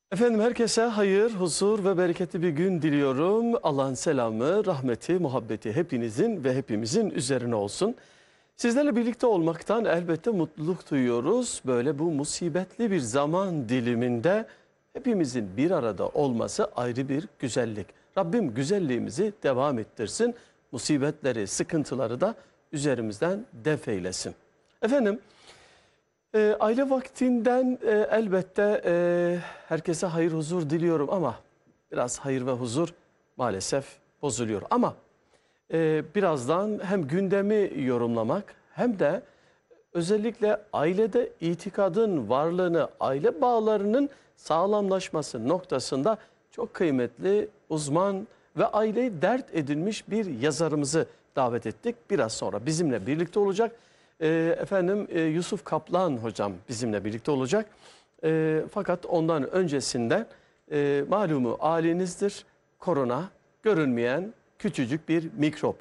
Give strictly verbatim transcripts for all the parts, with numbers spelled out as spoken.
Efendim herkese hayır, huzur ve bereketli bir gün diliyorum. Allah'ın selamı, rahmeti, muhabbeti hepinizin ve hepimizin üzerine olsun. Sizlerle birlikte olmaktan elbette mutluluk duyuyoruz. Böyle bu musibetli bir zaman diliminde hepimizin bir arada olması ayrı bir güzellik. Rabbim güzelliğimizi devam ettirsin. Musibetleri, sıkıntıları da üzerimizden def eylesin. Efendim, E, aile vaktinden e, elbette e, herkese hayır huzur diliyorum ama biraz hayır ve huzur maalesef bozuluyor. Ama e, birazdan hem gündemi yorumlamak hem de özellikle ailede itikadın varlığını, aile bağlarının sağlamlaşması noktasında çok kıymetli uzman ve aileyi dert edinmiş bir yazarımızı davet ettik. Biraz sonra bizimle birlikte olacak. E, efendim e, Yusuf Kaplan hocam bizimle birlikte olacak. E, fakat ondan öncesinde e, malumu halinizdir, korona görünmeyen küçücük bir mikrop.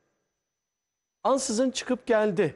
Ansızın çıkıp geldi.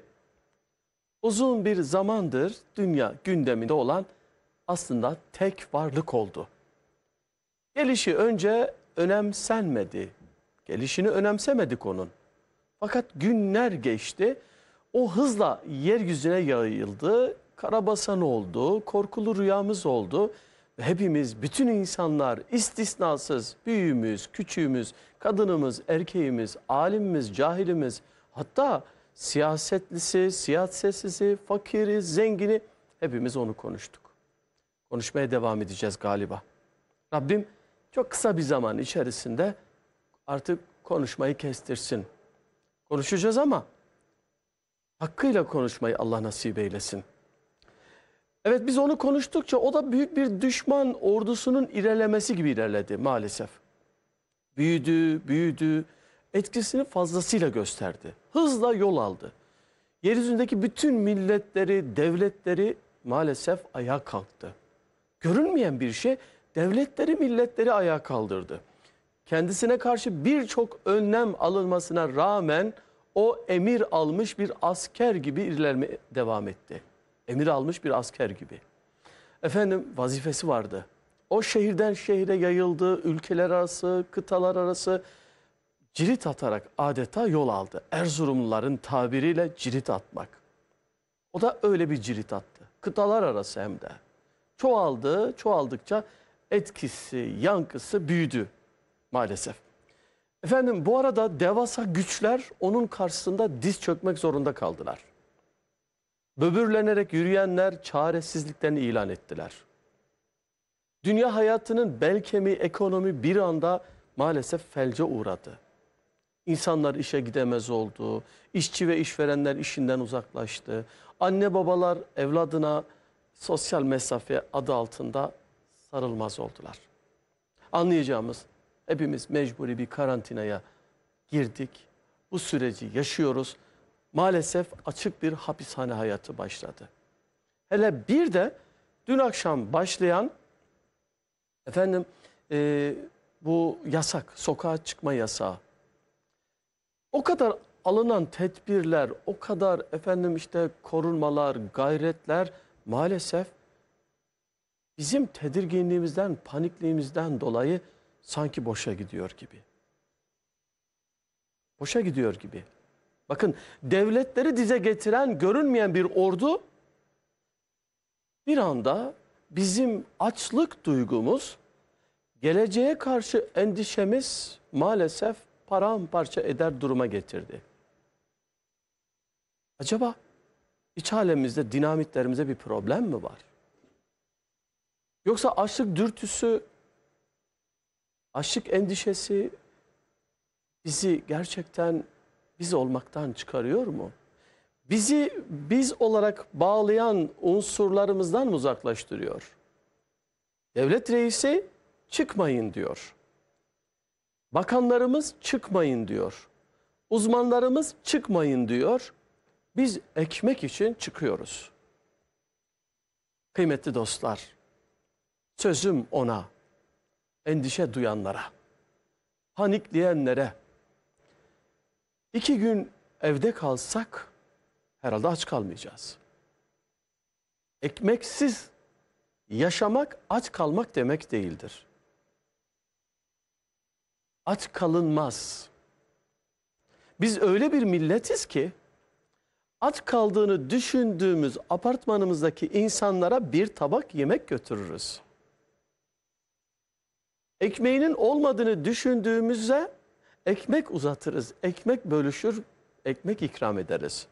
Uzun bir zamandır dünya gündeminde olan aslında tek varlık oldu. Gelişi önce önemsenmedi. Gelişini önemsemedik onun. Fakat günler geçti. O hızla yeryüzüne yayıldı. Karabasan oldu. Korkulu rüyamız oldu. Ve hepimiz, bütün insanlar istisnasız, büyüğümüz, küçüğümüz, kadınımız, erkeğimiz, alimimiz, cahilimiz, hatta siyasetlisi, siyasetsizi, fakiri, zengini hepimiz onu konuştuk. Konuşmaya devam edeceğiz galiba. Rabbim çok kısa bir zaman içerisinde artık konuşmayı kestirsin. Konuşacağız ama hakkıyla konuşmayı Allah nasip eylesin. Evet, biz onu konuştukça o da büyük bir düşman ordusunun ilerlemesi gibi ilerledi maalesef. Büyüdü, büyüdü, etkisini fazlasıyla gösterdi. Hızla yol aldı. Yeryüzündeki bütün milletleri, devletleri maalesef ayağa kalktı. Görünmeyen bir şey devletleri, milletleri ayağa kaldırdı. Kendisine karşı birçok önlem alınmasına rağmen o emir almış bir asker gibi ilerlemeye devam etti. Emir almış bir asker gibi. Efendim vazifesi vardı. O şehirden şehire yayıldı, ülkeler arası, kıtalar arası cirit atarak adeta yol aldı. Erzurumluların tabiriyle cirit atmak. O da öyle bir cirit attı. Kıtalar arası hem de. Çoğaldı, çoğaldıkça etkisi, yankısı büyüdü maalesef. Efendim bu arada devasa güçler onun karşısında diz çökmek zorunda kaldılar. Böbürlenerek yürüyenler çaresizliklerini ilan ettiler. Dünya hayatının bel kemiği ekonomi bir anda maalesef felce uğradı. İnsanlar işe gidemez oldu. İşçi ve işverenler işinden uzaklaştı. Anne babalar evladına sosyal mesafe adı altında sarılmaz oldular. Anlayacağımız, hepimiz mecburi bir karantinaya girdik. Bu süreci yaşıyoruz. Maalesef açık bir hapishane hayatı başladı. Hele bir de dün akşam başlayan efendim e, bu yasak, sokağa çıkma yasağı. O kadar alınan tedbirler, o kadar efendim işte korunmalar, gayretler maalesef bizim tedirginliğimizden, panikliğimizden dolayı sanki boşa gidiyor gibi. Boşa gidiyor gibi. Bakın devletleri dize getiren görünmeyen bir ordu bir anda bizim açlık duygumuz, geleceğe karşı endişemiz maalesef paramparça eder duruma getirdi. Acaba iç alemimizde, dinamitlerimize bir problem mi var? Yoksa açlık dürtüsü, açlık endişesi bizi gerçekten biz olmaktan çıkarıyor mu? Bizi biz olarak bağlayan unsurlarımızdan mı uzaklaştırıyor? Devlet reisi çıkmayın diyor. Bakanlarımız çıkmayın diyor. Uzmanlarımız çıkmayın diyor. Biz ekmek için çıkıyoruz. Kıymetli dostlar, sözüm ona, endişe duyanlara, panikleyenlere, İki gün evde kalsak herhalde aç kalmayacağız. Ekmeksiz Yaşamak aç kalmak demek değildir. Aç kalınmaz. Biz öyle bir milletiz ki aç kaldığını düşündüğümüz apartmanımızdaki insanlara bir tabak yemek götürürüz. Ekmeğinin olmadığını düşündüğümüzde ekmek uzatırız, ekmek bölüşür, ekmek ikram ederiz.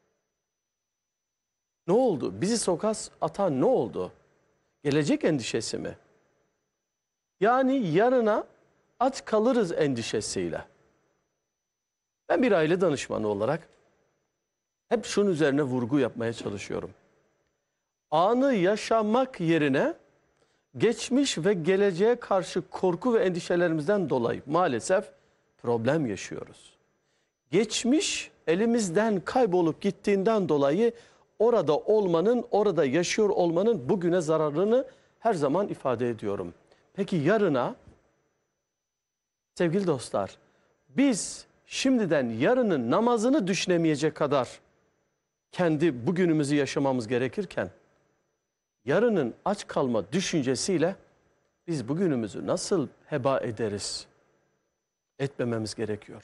Ne oldu? Bizi sokağa atan ne oldu? Gelecek endişesi mi? Yani yarına aç kalırız endişesiyle. Ben bir aile danışmanı olarak hep şunun üzerine vurgu yapmaya çalışıyorum. Anı yaşamak yerine geçmiş ve geleceğe karşı korku ve endişelerimizden dolayı maalesef problem yaşıyoruz. Geçmiş elimizden kaybolup gittiğinden dolayı orada olmanın, orada yaşıyor olmanın bugüne zararını her zaman ifade ediyorum. Peki yarına, sevgili dostlar, biz şimdiden yarının namazını düşünemeyecek kadar kendi bugünümüzü yaşamamız gerekirken, yarının aç kalma düşüncesiyle biz bugünümüzü nasıl heba ederiz? Etmememiz gerekiyor.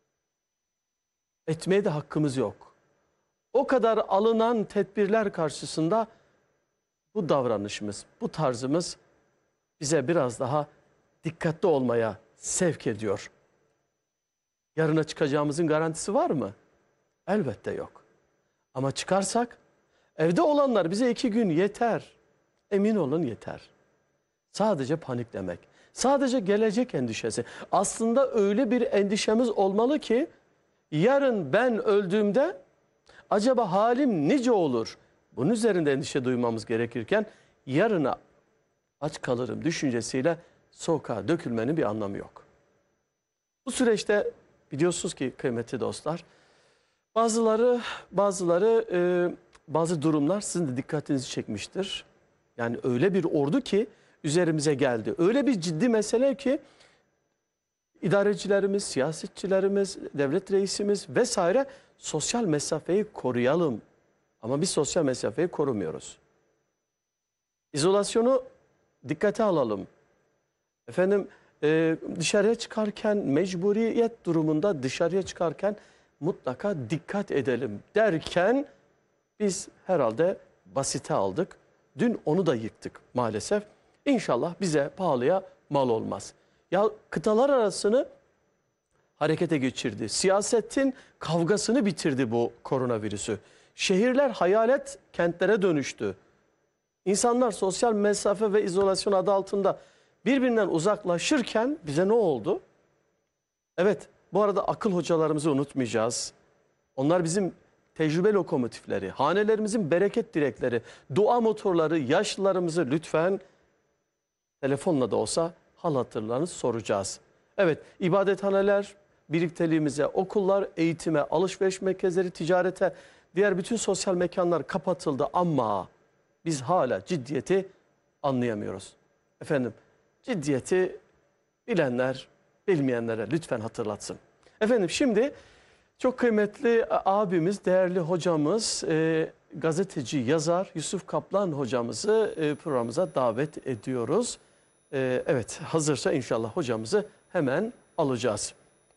Etmeye de hakkımız yok. O kadar alınan tedbirler karşısında bu davranışımız, bu tarzımız bize biraz daha dikkatli olmaya sevk ediyor. Yarına çıkacağımızın garantisi var mı? Elbette yok. Ama çıkarsak evde olanlar bize iki gün yeter. Emin olun yeter. Sadece paniklemek, sadece gelecek endişesi. Aslında öyle bir endişemiz olmalı ki yarın ben öldüğümde acaba halim nice olur? Bunun üzerinde endişe duymamız gerekirken yarına aç kalırım düşüncesiyle sokağa dökülmenin bir anlamı yok. Bu süreçte biliyorsunuz ki kıymetli dostlar, bazıları bazıları e, bazı durumlar sizin de dikkatinizi çekmiştir. Yani öyle bir ordu ki üzerimize geldi. Öyle bir ciddi mesele ki idarecilerimiz, siyasetçilerimiz, devlet reisimiz vesaire sosyal mesafeyi koruyalım. Ama biz sosyal mesafeyi korumuyoruz. İzolasyonu dikkate alalım. Efendim e, dışarıya çıkarken mecburiyet durumunda dışarıya çıkarken mutlaka dikkat edelim derken biz herhalde basite aldık. Dün onu da yıktık maalesef. İnşallah bize pahalıya mal olmaz. Ya kıtalar arasını harekete geçirdi. Siyasetin kavgasını bitirdi bu koronavirüsü. Şehirler hayalet kentlere dönüştü. İnsanlar sosyal mesafe ve izolasyon adı altında birbirinden uzaklaşırken bize ne oldu? Evet, bu arada akıl hocalarımızı unutmayacağız. Onlar bizim tecrübe lokomotifleri, hanelerimizin bereket direkleri, dua motorları, yaşlılarımızı lütfen telefonla da olsa hal hatırlarını soracağız. Evet, ibadethaneler, birlikteliğimize, okullar, eğitime, alışveriş merkezleri, ticarete, diğer bütün sosyal mekanlar kapatıldı ama biz hala ciddiyeti anlayamıyoruz. Efendim, ciddiyeti bilenler, bilmeyenlere lütfen hatırlatsın. Efendim şimdi çok kıymetli abimiz, değerli hocamız, e, gazeteci, yazar Yusuf Kaplan hocamızı e, programımıza davet ediyoruz. E, evet, hazırsa inşallah hocamızı hemen alacağız.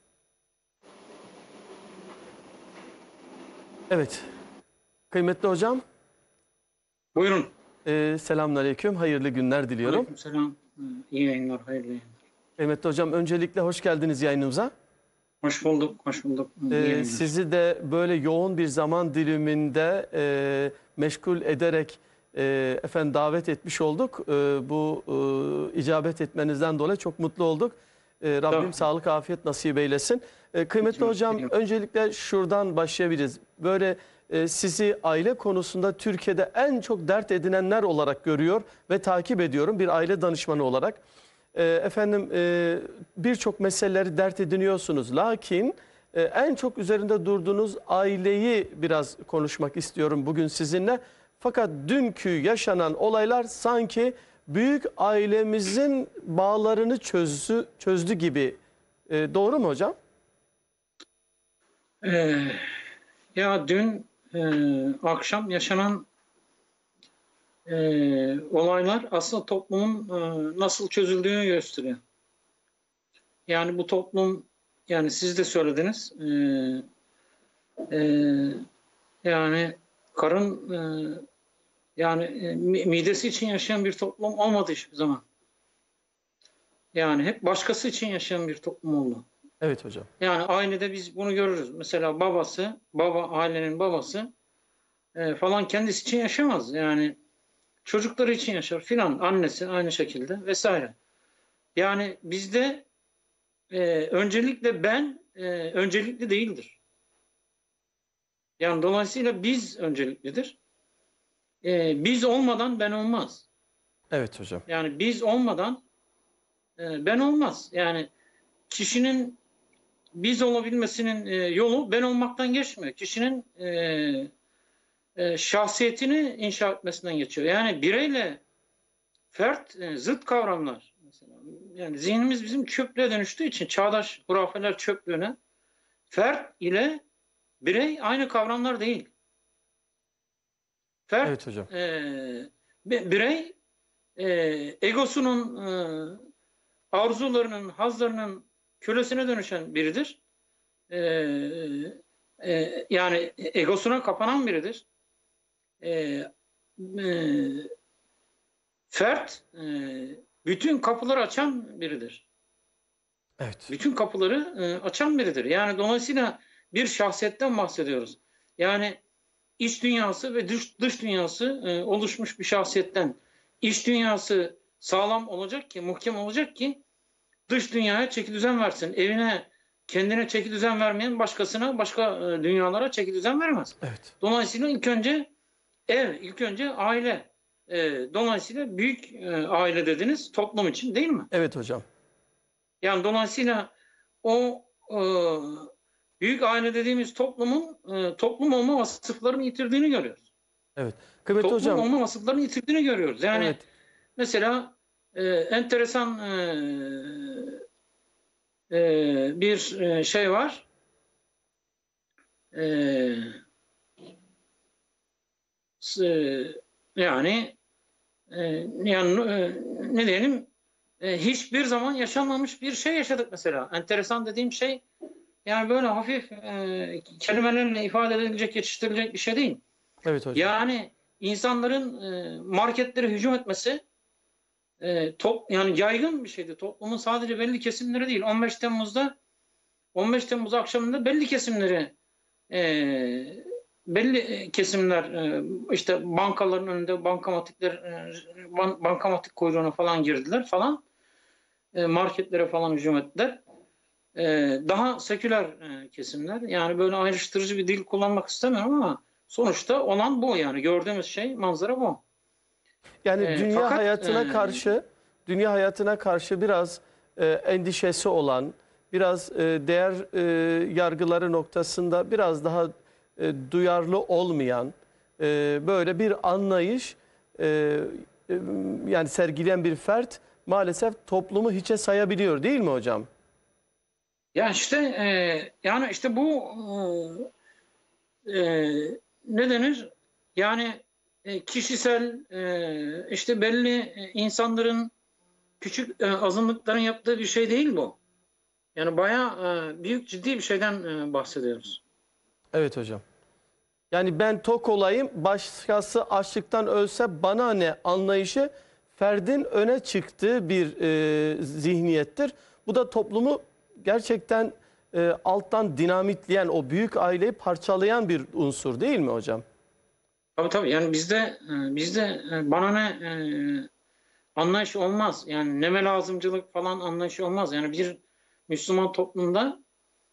Evet, kıymetli hocam. Buyurun. E, selamünaleyküm, hayırlı günler diliyorum. Aleykümselam. İyi yayınlar, hayırlı yayınlar. Kıymetli hocam, öncelikle hoş geldiniz yayınımıza. Hoş bulduk, hoş bulduk. İyi Ee, yayınlar. sizi de böyle yoğun bir zaman diliminde e, meşgul ederek e, efendim davet etmiş olduk. E, bu e, icabet etmenizden dolayı çok mutlu olduk. E, Rabbim Tamam. sağlık, afiyet nasip eylesin. E, kıymetli Biliyorum, hocam, biliyorum. öncelikle şuradan başlayabiliriz. Böyle e, sizi aile konusunda Türkiye'de en çok dert edinenler olarak görüyor ve takip ediyorum bir aile danışmanı olarak. E, efendim e, birçok meseleleri dert ediniyorsunuz. Lakin e, en çok üzerinde durduğunuz aileyi biraz konuşmak istiyorum bugün sizinle. Fakat dünkü yaşanan olaylar sanki büyük ailemizin bağlarını çözdü, çözdü gibi. E, doğru mu hocam? Ee, ya dün e, akşam yaşanan e, olaylar aslında toplumun e, nasıl çözüldüğünü gösteriyor. Yani bu toplum, yani siz de söylediniz, e, e, yani karın e, yani e, midesi için yaşayan bir toplum olmadı hiçbir zaman. Yani hep başkası için yaşayan bir toplum oldu. Evet hocam. Yani ailede biz bunu görürüz. Mesela babası, baba ailenin babası e, falan kendisi için yaşamaz. Yani çocukları için yaşar filan. Annesi aynı şekilde vesaire. Yani bizde e, öncelikle ben e, öncelikli değildir. Yani dolayısıyla biz önceliklidir. E, biz olmadan ben olmaz. Evet hocam. Yani biz olmadan e, ben olmaz. Yani kişinin biz olabilmesinin e, yolu ben olmaktan geçmiyor. Kişinin e, e, şahsiyetini inşa etmesinden geçiyor. Yani bireyle fert e, zıt kavramlar. Mesela, yani zihnimiz bizim çöplüğe dönüştüğü için çağdaş hurafeler çöplüğüne fert ile birey aynı kavramlar değil. Evet Fert hocam. e, birey e, egosunun e, arzularının, hazlarının kölesine dönüşen biridir. E, e, yani egosuna kapanan biridir. E, e, Fert e, bütün kapıları açan biridir. Evet. Bütün kapıları e, açan biridir. Yani dolayısıyla bir şahsiyetten bahsediyoruz. Yani iç dünyası ve dış, dış dünyası e, oluşmuş bir şahsiyetten. İç dünyası sağlam olacak ki, muhkem olacak ki dış dünyaya çeki düzen versin. Evine, kendine çeki düzen vermeyen başkasına, başka e, dünyalara çeki düzen vermez. Evet. Dolayısıyla ilk önce ev, ilk önce aile. E, dolayısıyla büyük e, aile dediniz toplum için değil mi? Evet hocam. Yani dolayısıyla o e, büyük aile dediğimiz toplumun e, toplum olma vasıflarını yitirdiğini görüyoruz. Evet. Kıymetli Toplum hocam. olma vasıflarını yitirdiğini görüyoruz. Yani Evet. mesela e, enteresan e, e, bir e, şey var. E, yani e, yani e, ne diyelim e, hiçbir zaman yaşanmamış bir şey yaşadık mesela. Enteresan dediğim şey yani böyle hafif e, kelimelerle ifade edilecek, geçiştirilecek bir şey değil. Evet hocam. Yani insanların e, marketlere hücum etmesi e, top, yani yaygın bir şeydi. Toplumun sadece belli kesimleri değil. on beş Temmuz'da on beş Temmuz akşamında belli kesimleri e, belli kesimler e, işte bankaların önünde bankamatikler e, bankamatik kuyruğuna falan girdiler falan. E, marketlere falan hücum ettiler. E, daha seküler e, kesimler. Yani böyle ayrıştırıcı bir dil kullanmak istemiyorum ama sonuçta olan bu yani. Gördüğümüz şey, manzara bu. Yani E, dünya fakat hayatına e, karşı dünya hayatına karşı biraz e, endişesi olan, biraz e, değer e, yargıları noktasında biraz daha e, duyarlı olmayan e, böyle bir anlayış e, e, yani sergileyen bir fert maalesef toplumu hiçe sayabiliyor değil mi hocam? ya işte e, yani işte bu e, e, ne denir? Yani e, kişisel e, işte belli e, insanların küçük e, azınlıkların yaptığı bir şey değil bu. Yani bayağı e, büyük ciddi bir şeyden e, bahsediyoruz. Evet hocam. Yani ben tok olayım, başkası açlıktan ölse bana ne anlayışı ferdin öne çıktığı bir e, zihniyettir. Bu da toplumu gerçekten e, alttan dinamitleyen, o büyük aileyi parçalayan bir unsur değil mi hocam? Tabii tabii yani bizde e, bizde e, bana ne e, anlayış olmaz. Yani neme lazımcılık falan anlayışı olmaz. Yani bir Müslüman toplumda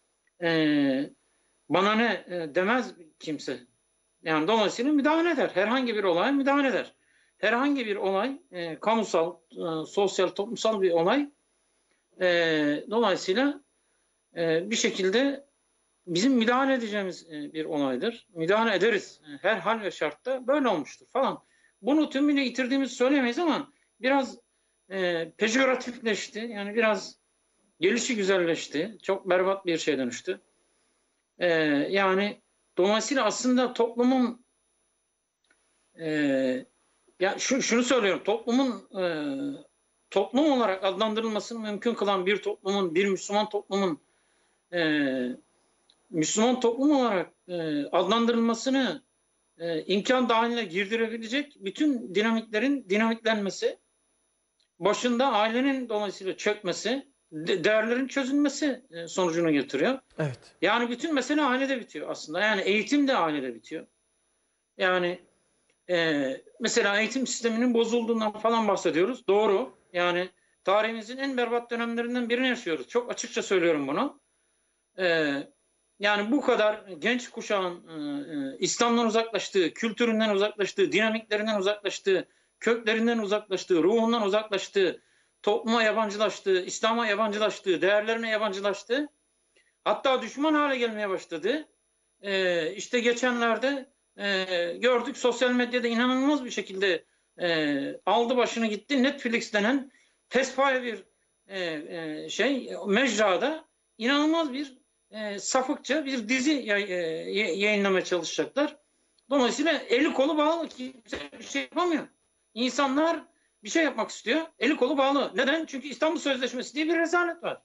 e, bana ne e, demez kimse. Yani dolayısıyla müdahale eder. Herhangi bir olay müdahale eder. Herhangi bir olay e, kamusal, e, sosyal, toplumsal bir olay e, dolayısıyla e, bir şekilde bizim müdahale edeceğimiz e, bir olaydır. Müdahale ederiz. E, her hal ve şartta böyle olmuştur falan. Bunu tümüyle yitirdiğimizi söylemeyiz ama biraz e, pejoratifleşti. Yani biraz gelişi güzelleşti. Çok berbat bir şey dönüştü. E, yani dolayısıyla aslında toplumun e, Ya şu, şunu söylüyorum. Toplumun e, toplum olarak adlandırılmasını mümkün kılan bir toplumun, bir Müslüman toplumun e, Müslüman toplum olarak e, adlandırılmasını e, imkan dahiline girdirebilecek bütün dinamiklerin dinamiklenmesi, başında ailenin dolayısıyla çökmesi, de, değerlerin çözülmesi e, sonucunu getiriyor. Evet. Yani bütün mesele ailede bitiyor aslında. Yani eğitim de ailede bitiyor. Yani e, mesela eğitim sisteminin bozulduğundan falan bahsediyoruz. Doğru. Yani tarihimizin en berbat dönemlerinden birini yaşıyoruz. Çok açıkça söylüyorum bunu. E, Yani bu kadar genç kuşağın e, e, İslam'dan uzaklaştığı, kültüründen uzaklaştığı, dinamiklerinden uzaklaştığı, köklerinden uzaklaştığı, ruhundan uzaklaştığı, topluma yabancılaştığı, İslam'a yabancılaştığı, değerlerine yabancılaştığı, hatta düşman hale gelmeye başladı. E, işte geçenlerde e, gördük, sosyal medyada inanılmaz bir şekilde e, aldı başını gitti. Netflix denen pespaye bir e, e, şey mecrada inanılmaz bir e, sapıkça bir dizi yay, e, yayınlamaya çalışacaklar. Dolayısıyla eli kolu bağlı, kimse bir şey yapamıyor. İnsanlar bir şey yapmak istiyor, eli kolu bağlı. Neden? Çünkü İstanbul Sözleşmesi diye bir rezalet var.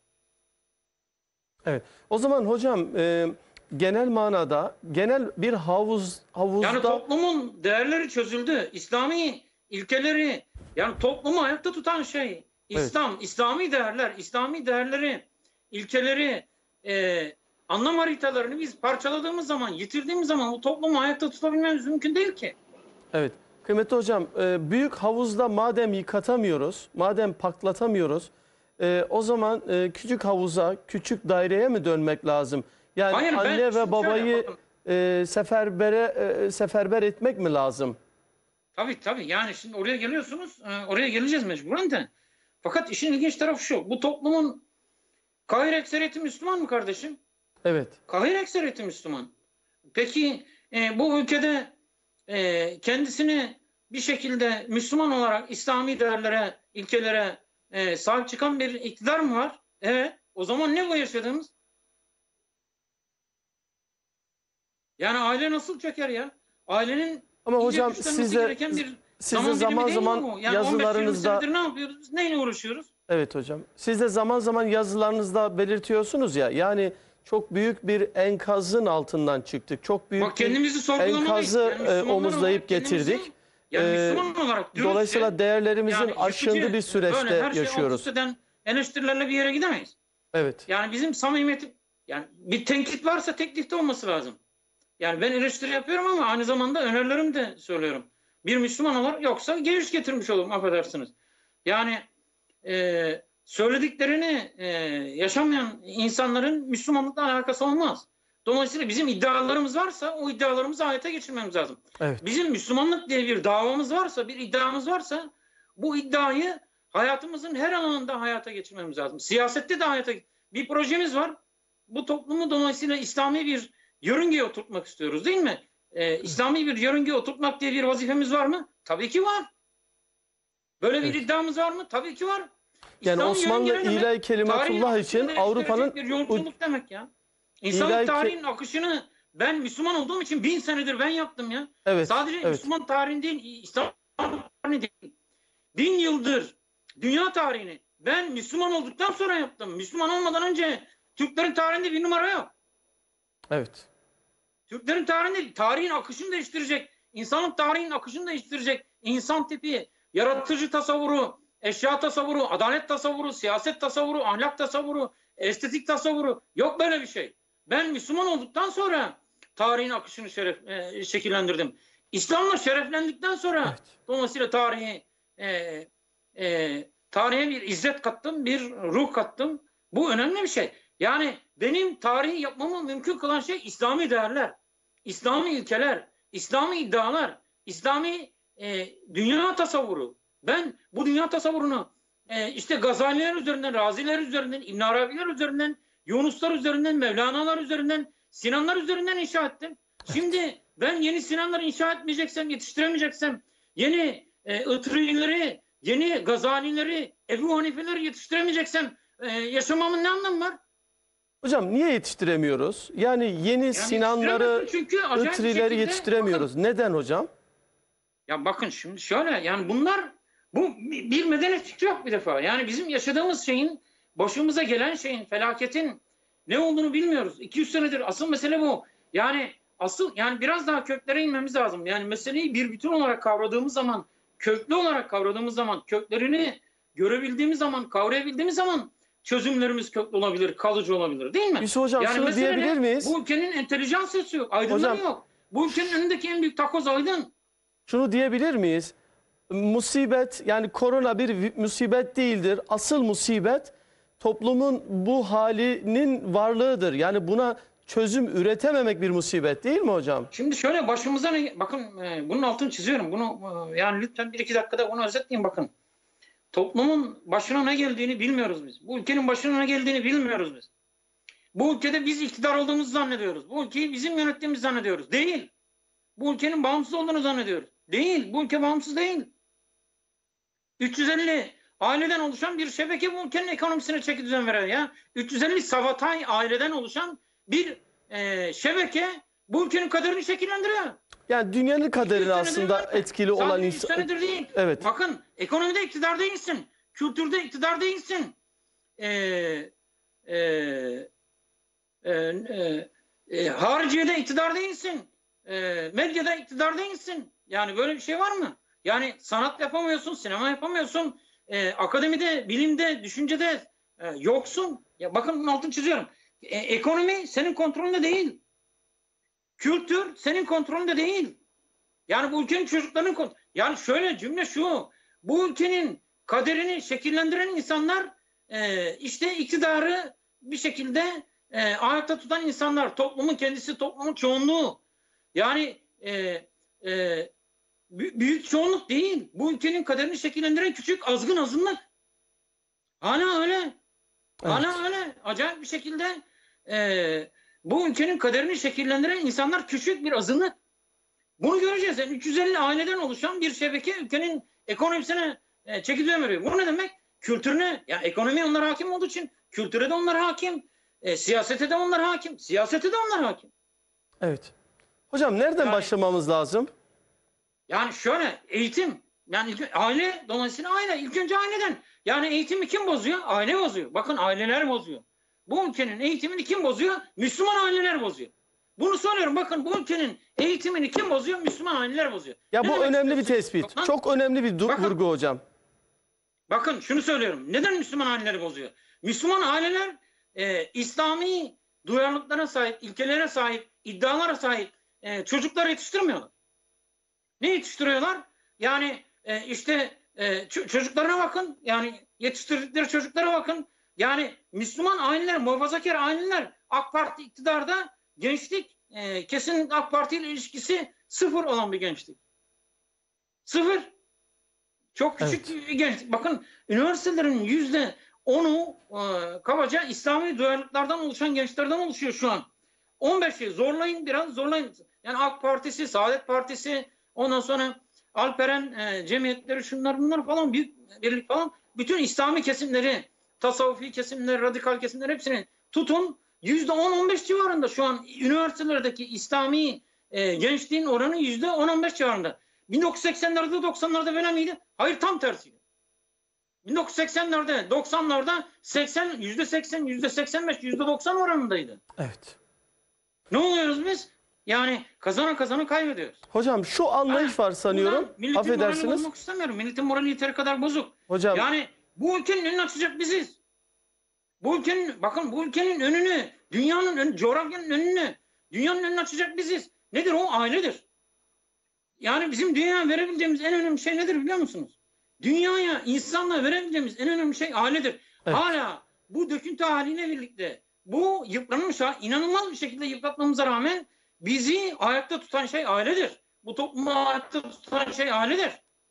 Evet. O zaman hocam e, genel manada genel bir havuz havuzda Yani toplumun değerleri çözüldü. İslami ilkeleri, yani toplumu ayakta tutan şey İslam, evet. İslami değerler, İslami değerleri, ilkeleri, e, anlam haritalarını biz parçaladığımız zaman, yitirdiğimiz zaman bu toplumu ayakta tutabilmemiz mümkün değil ki. Evet. Kıymetli hocam, e, büyük havuzda madem yıkatamıyoruz, madem paklatamıyoruz, e, o zaman e, küçük havuza, küçük daireye mi dönmek lazım? Yani Hayır, anne ve babayı şöyle, e, seferbere e, seferber etmek mi lazım? Tabii tabii. Yani şimdi oraya geliyorsunuz, e, oraya geleceğiz mecburen de. Fakat işin ilginç tarafı şu: bu toplumun kahir ekseriyeti Müslüman mı kardeşim? Evet. Kahir ekseriyeti Müslüman. Peki e, bu ülkede e, kendisini bir şekilde Müslüman olarak İslami değerlere, ilkelere e, sahip çıkan bir iktidar mı var? Evet. O zaman ne bu yaşadığımız? Yani aile nasıl çöker ya? Ailenin Ama hocam güçlenmesi size gereken bir size zaman zaman yani yazılarınızda ne yapıyoruz? Biz neyle uğraşıyoruz? Evet hocam. Siz de zaman zaman yazılarınızda belirtiyorsunuz ya. Yani çok büyük bir enkazın altından çıktık. Çok büyük Bak, kendimizi bir sorgulamalıyız. enkazı Yani e, omuzlayıp getirdik. Yani Ee, Müslüman olarak diyoruz dolayısıyla ki, değerlerimizin yani aşındığı yıkıcı, bir süreçte böyle her şeyi yaşıyoruz. alt üst eden eleştirilerle bir yere gidemeyiz. Evet. Yani bizim samimiyetim, yani bir tenkit varsa teklifte olması lazım. Yani ben eleştiri yapıyorum ama aynı zamanda önerilerimi de söylüyorum. Bir Müslüman olarak, yoksa geliş getirmiş olurum, affedersiniz. Yani e, söylediklerini e, yaşamayan insanların Müslümanlıkla alakası olmaz. Dolayısıyla bizim iddialarımız varsa o iddialarımızı hayata geçirmemiz lazım. Evet. Bizim Müslümanlık diye bir davamız varsa, bir iddiamız varsa bu iddiayı hayatımızın her alanında hayata geçirmemiz lazım. Siyasette de hayata, bir projemiz var. Bu toplumu dolayısıyla İslami bir yörüngeye oturtmak istiyoruz, değil mi? Ee, İslami bir yörüngeye oturtmak diye bir vazifemiz var mı? Tabii ki var. Böyle bir Evet. iddiamız var mı? Tabii ki var. Yani İslam Osmanlı İlahi Kelimetullah için Avrupa'nın bir yolculuk demek ya. İnsanlık İlahi tarihinin akışını ben Müslüman olduğum için bin senedir ben yaptım ya. Evet, Sadece evet. Müslüman tarihini değil, İslam tarihini değil. Bin yıldır dünya tarihini ben Müslüman olduktan sonra yaptım. Müslüman olmadan önce Türklerin tarihinde bir numara yok. Evet. Türklerin tarihinde tarihin akışını değiştirecek, insanlık tarihinin akışını değiştirecek insan tipi, yaratıcı tasavvuru, eşya tasavvuru, adalet tasavvuru, siyaset tasavvuru, ahlak tasavvuru, estetik tasavvuru, yok böyle bir şey. Ben Müslüman olduktan sonra tarihin akışını şeref, e, şekillendirdim. İslam'la şereflendikten sonra evet. Dolayısıyla tarihi e, e, tarihe bir izzet kattım, bir ruh kattım. Bu önemli bir şey. Yani benim tarihi yapmamı mümkün kılan şey İslami değerler, İslami ilkeler, İslami iddialar, İslami e, dünya tasavvuru. Ben bu dünya tasavvurunu e, işte Gazaliler üzerinden, Raziler üzerinden, İbn Arabiler üzerinden, Yunuslar üzerinden, Mevlana'lar üzerinden, Sinanlar üzerinden inşa ettim. Şimdi ben yeni Sinanları inşa etmeyeceksem, yetiştiremeyeceksem, yeni e, Itri'leri, yeni Gazalileri, Ebu Hanifeleri yetiştiremeyeceksem e, yaşamamın ne anlamı var? Hocam niye yetiştiremiyoruz? Yani yeni yani Sinanları, Itri'leri şekilde... yetiştiremiyoruz. Neden hocam? Ya bakın şimdi şöyle, yani bunlar, bu bir medeniyet fikri yok bir defa. Yani bizim yaşadığımız şeyin, başımıza gelen şeyin, felaketin ne olduğunu bilmiyoruz. iki yüz senedir asıl mesele bu. Yani asıl, yani biraz daha köklere inmemiz lazım. Yani meseleyi bir bütün olarak kavradığımız zaman, köklü olarak kavradığımız zaman, köklerini görebildiğimiz zaman, kavrayabildiğimiz zaman çözümlerimiz köklü olabilir, kalıcı olabilir, değil mi? Yusuf Hocam, yani şunu diyebilir ne? miyiz? Bu ülkenin entelijansiyası yok, aydınlığı Hocam, yok. Bu ülkenin önündeki en büyük takoz aydın. Şunu diyebilir miyiz? Musibet, yani korona bir vi- musibet değildir. Asıl musibet toplumun bu halinin varlığıdır. Yani buna çözüm üretememek bir musibet değil mi hocam? Şimdi şöyle, başımıza ne, bakın e, bunun altını çiziyorum. Bunu e, yani lütfen bir iki dakikada bunu özetleyin bakın. Toplumun başına ne geldiğini bilmiyoruz biz. Bu ülkenin başına ne geldiğini bilmiyoruz biz. Bu ülkede biz iktidar olduğumuzu zannediyoruz. Bu ülkeyi bizim yönettiğimizi zannediyoruz. Değil. Bu ülkenin bağımsız olduğunu zannediyoruz. Değil. Bu ülke bağımsız değil. üç yüz elli aileden oluşan bir şebeke bu ülkenin ekonomisine çeki düzen veren ya. üç yüz elli Savatay aileden oluşan bir e, şebeke bu ülkenin kaderini şekillendiriyor. Yani dünyanın kaderini aslında Sadece etkili olan üç insan. senedir değil. Evet. Bakın, ekonomide iktidar değilsin. Kültürde iktidar değilsin. Ee, e, e, e, e, hariciyede iktidar değilsin. E, medyada iktidar değilsin. Yani böyle bir şey var mı? Yani sanat yapamıyorsun, sinema yapamıyorsun. E, akademide, bilimde, düşüncede e, yoksun. Ya bakın, bunun altını çiziyorum. E, ekonomi senin kontrolünde değil. Kültür senin kontrolünde değil. Yani bu ülkenin çocuklarının kontrolü. Yani şöyle, cümle şu. Bu ülkenin kaderini şekillendiren insanlar e, işte iktidarı bir şekilde e, ayakta tutan insanlar. Toplumun kendisi, toplumun çoğunluğu. Yani e, e, büyük çoğunluk değil. Bu ülkenin kaderini şekillendiren küçük azgın azınlık. Hala öyle. Evet. Hala öyle. Acayip bir şekilde e, bu ülkenin kaderini şekillendiren insanlar küçük bir azınlık. Bunu göreceğiz. Yani üç yüz elli aileden oluşan bir şebeke ülkenin ekonomisine e, çeki düzen veriyor. Bu ne demek? Kültürüne, ya ekonomi onlar hakim olduğu için kültüre de onlar hakim, e, siyasete de onlar hakim, siyasete de onlar hakim. Evet. Hocam nereden Yani- başlamamız lazım? Yani şöyle, eğitim, yani ilk, aile, dolayısıyla aile, ilk önce aileden. Yani eğitimi kim bozuyor? Aile bozuyor. Bakın, aileler bozuyor. Bu ülkenin eğitimini kim bozuyor? Müslüman aileler bozuyor. Bunu soruyorum. Bakın, bu ülkenin eğitimini kim bozuyor? Müslüman aileler bozuyor. Ya Ne bu demek önemli bir istiyorsunuz? tespit. Bakın, Çok önemli bir du- Bakın. vurgu hocam. Bakın şunu söylüyorum. Neden Müslüman aileleri bozuyor? Müslüman aileler e, İslami duyarlılıklara sahip, ilkelere sahip, iddialara sahip e, çocuklar yetiştirmiyorlar. Ne yetiştiriyorlar? Yani e, işte e, ç- çocuklarına bakın. Yani yetiştirdikleri çocuklara bakın. Yani Müslüman aileler, muhafazakar aileler, AK Parti iktidarda gençlik e, kesin AK Parti ile ilişkisi sıfır olan bir gençlik. Sıfır. Çok küçük Evet. bir gençlik. Bakın, üniversitelerin yüzde onu e, kabaca İslami duyarlılıklardan oluşan gençlerden oluşuyor şu an. on beşi zorlayın, biraz zorlayın. Yani AK Partisi, Saadet Partisi, ondan sonra Alperen e, cemiyetleri, şunlar bunlar falan, büyük birlik falan, bütün İslami kesimleri, tasavvufi kesimleri, radikal kesimleri, hepsini tutun. yüzde on on beş civarında şu an üniversitelerdeki İslami e, gençliğin oranı yüzde on on beş civarında. bin dokuz yüz seksenlerde doksanlarda böyle miydi? Hayır, tam tersiydi. bin dokuz yüz seksenlerde doksanlarda seksen, yüzde seksen, yüzde seksen beş, yüzde doksan oranındaydı. Evet. Ne oluyoruz biz? Yani kazana kazana kaybediyoruz. Hocam şu anlayış var sanıyorum. Bundan milletin moralini Affedersiniz. bozmak istemiyorum. Milletin morali yeteri kadar bozuk. Hocam Yani bu ülkenin önünü açacak biziz. Bu ülkenin, bakın, bu ülkenin önünü, dünyanın önü, coğrafyanın önünü, dünyanın önünü açacak biziz. Nedir o? Ailedir. Yani bizim dünyaya verebileceğimiz en önemli şey nedir biliyor musunuz? Dünyaya, insanlığa verebileceğimiz en önemli şey ailedir. Evet. Hala bu döküntü haliyle birlikte bu yıpranmış, inanılmaz bir şekilde yıpratmamıza rağmen bizi ayakta tutan şey ailedir. Bu toplumu ayakta tutan şey ailedir.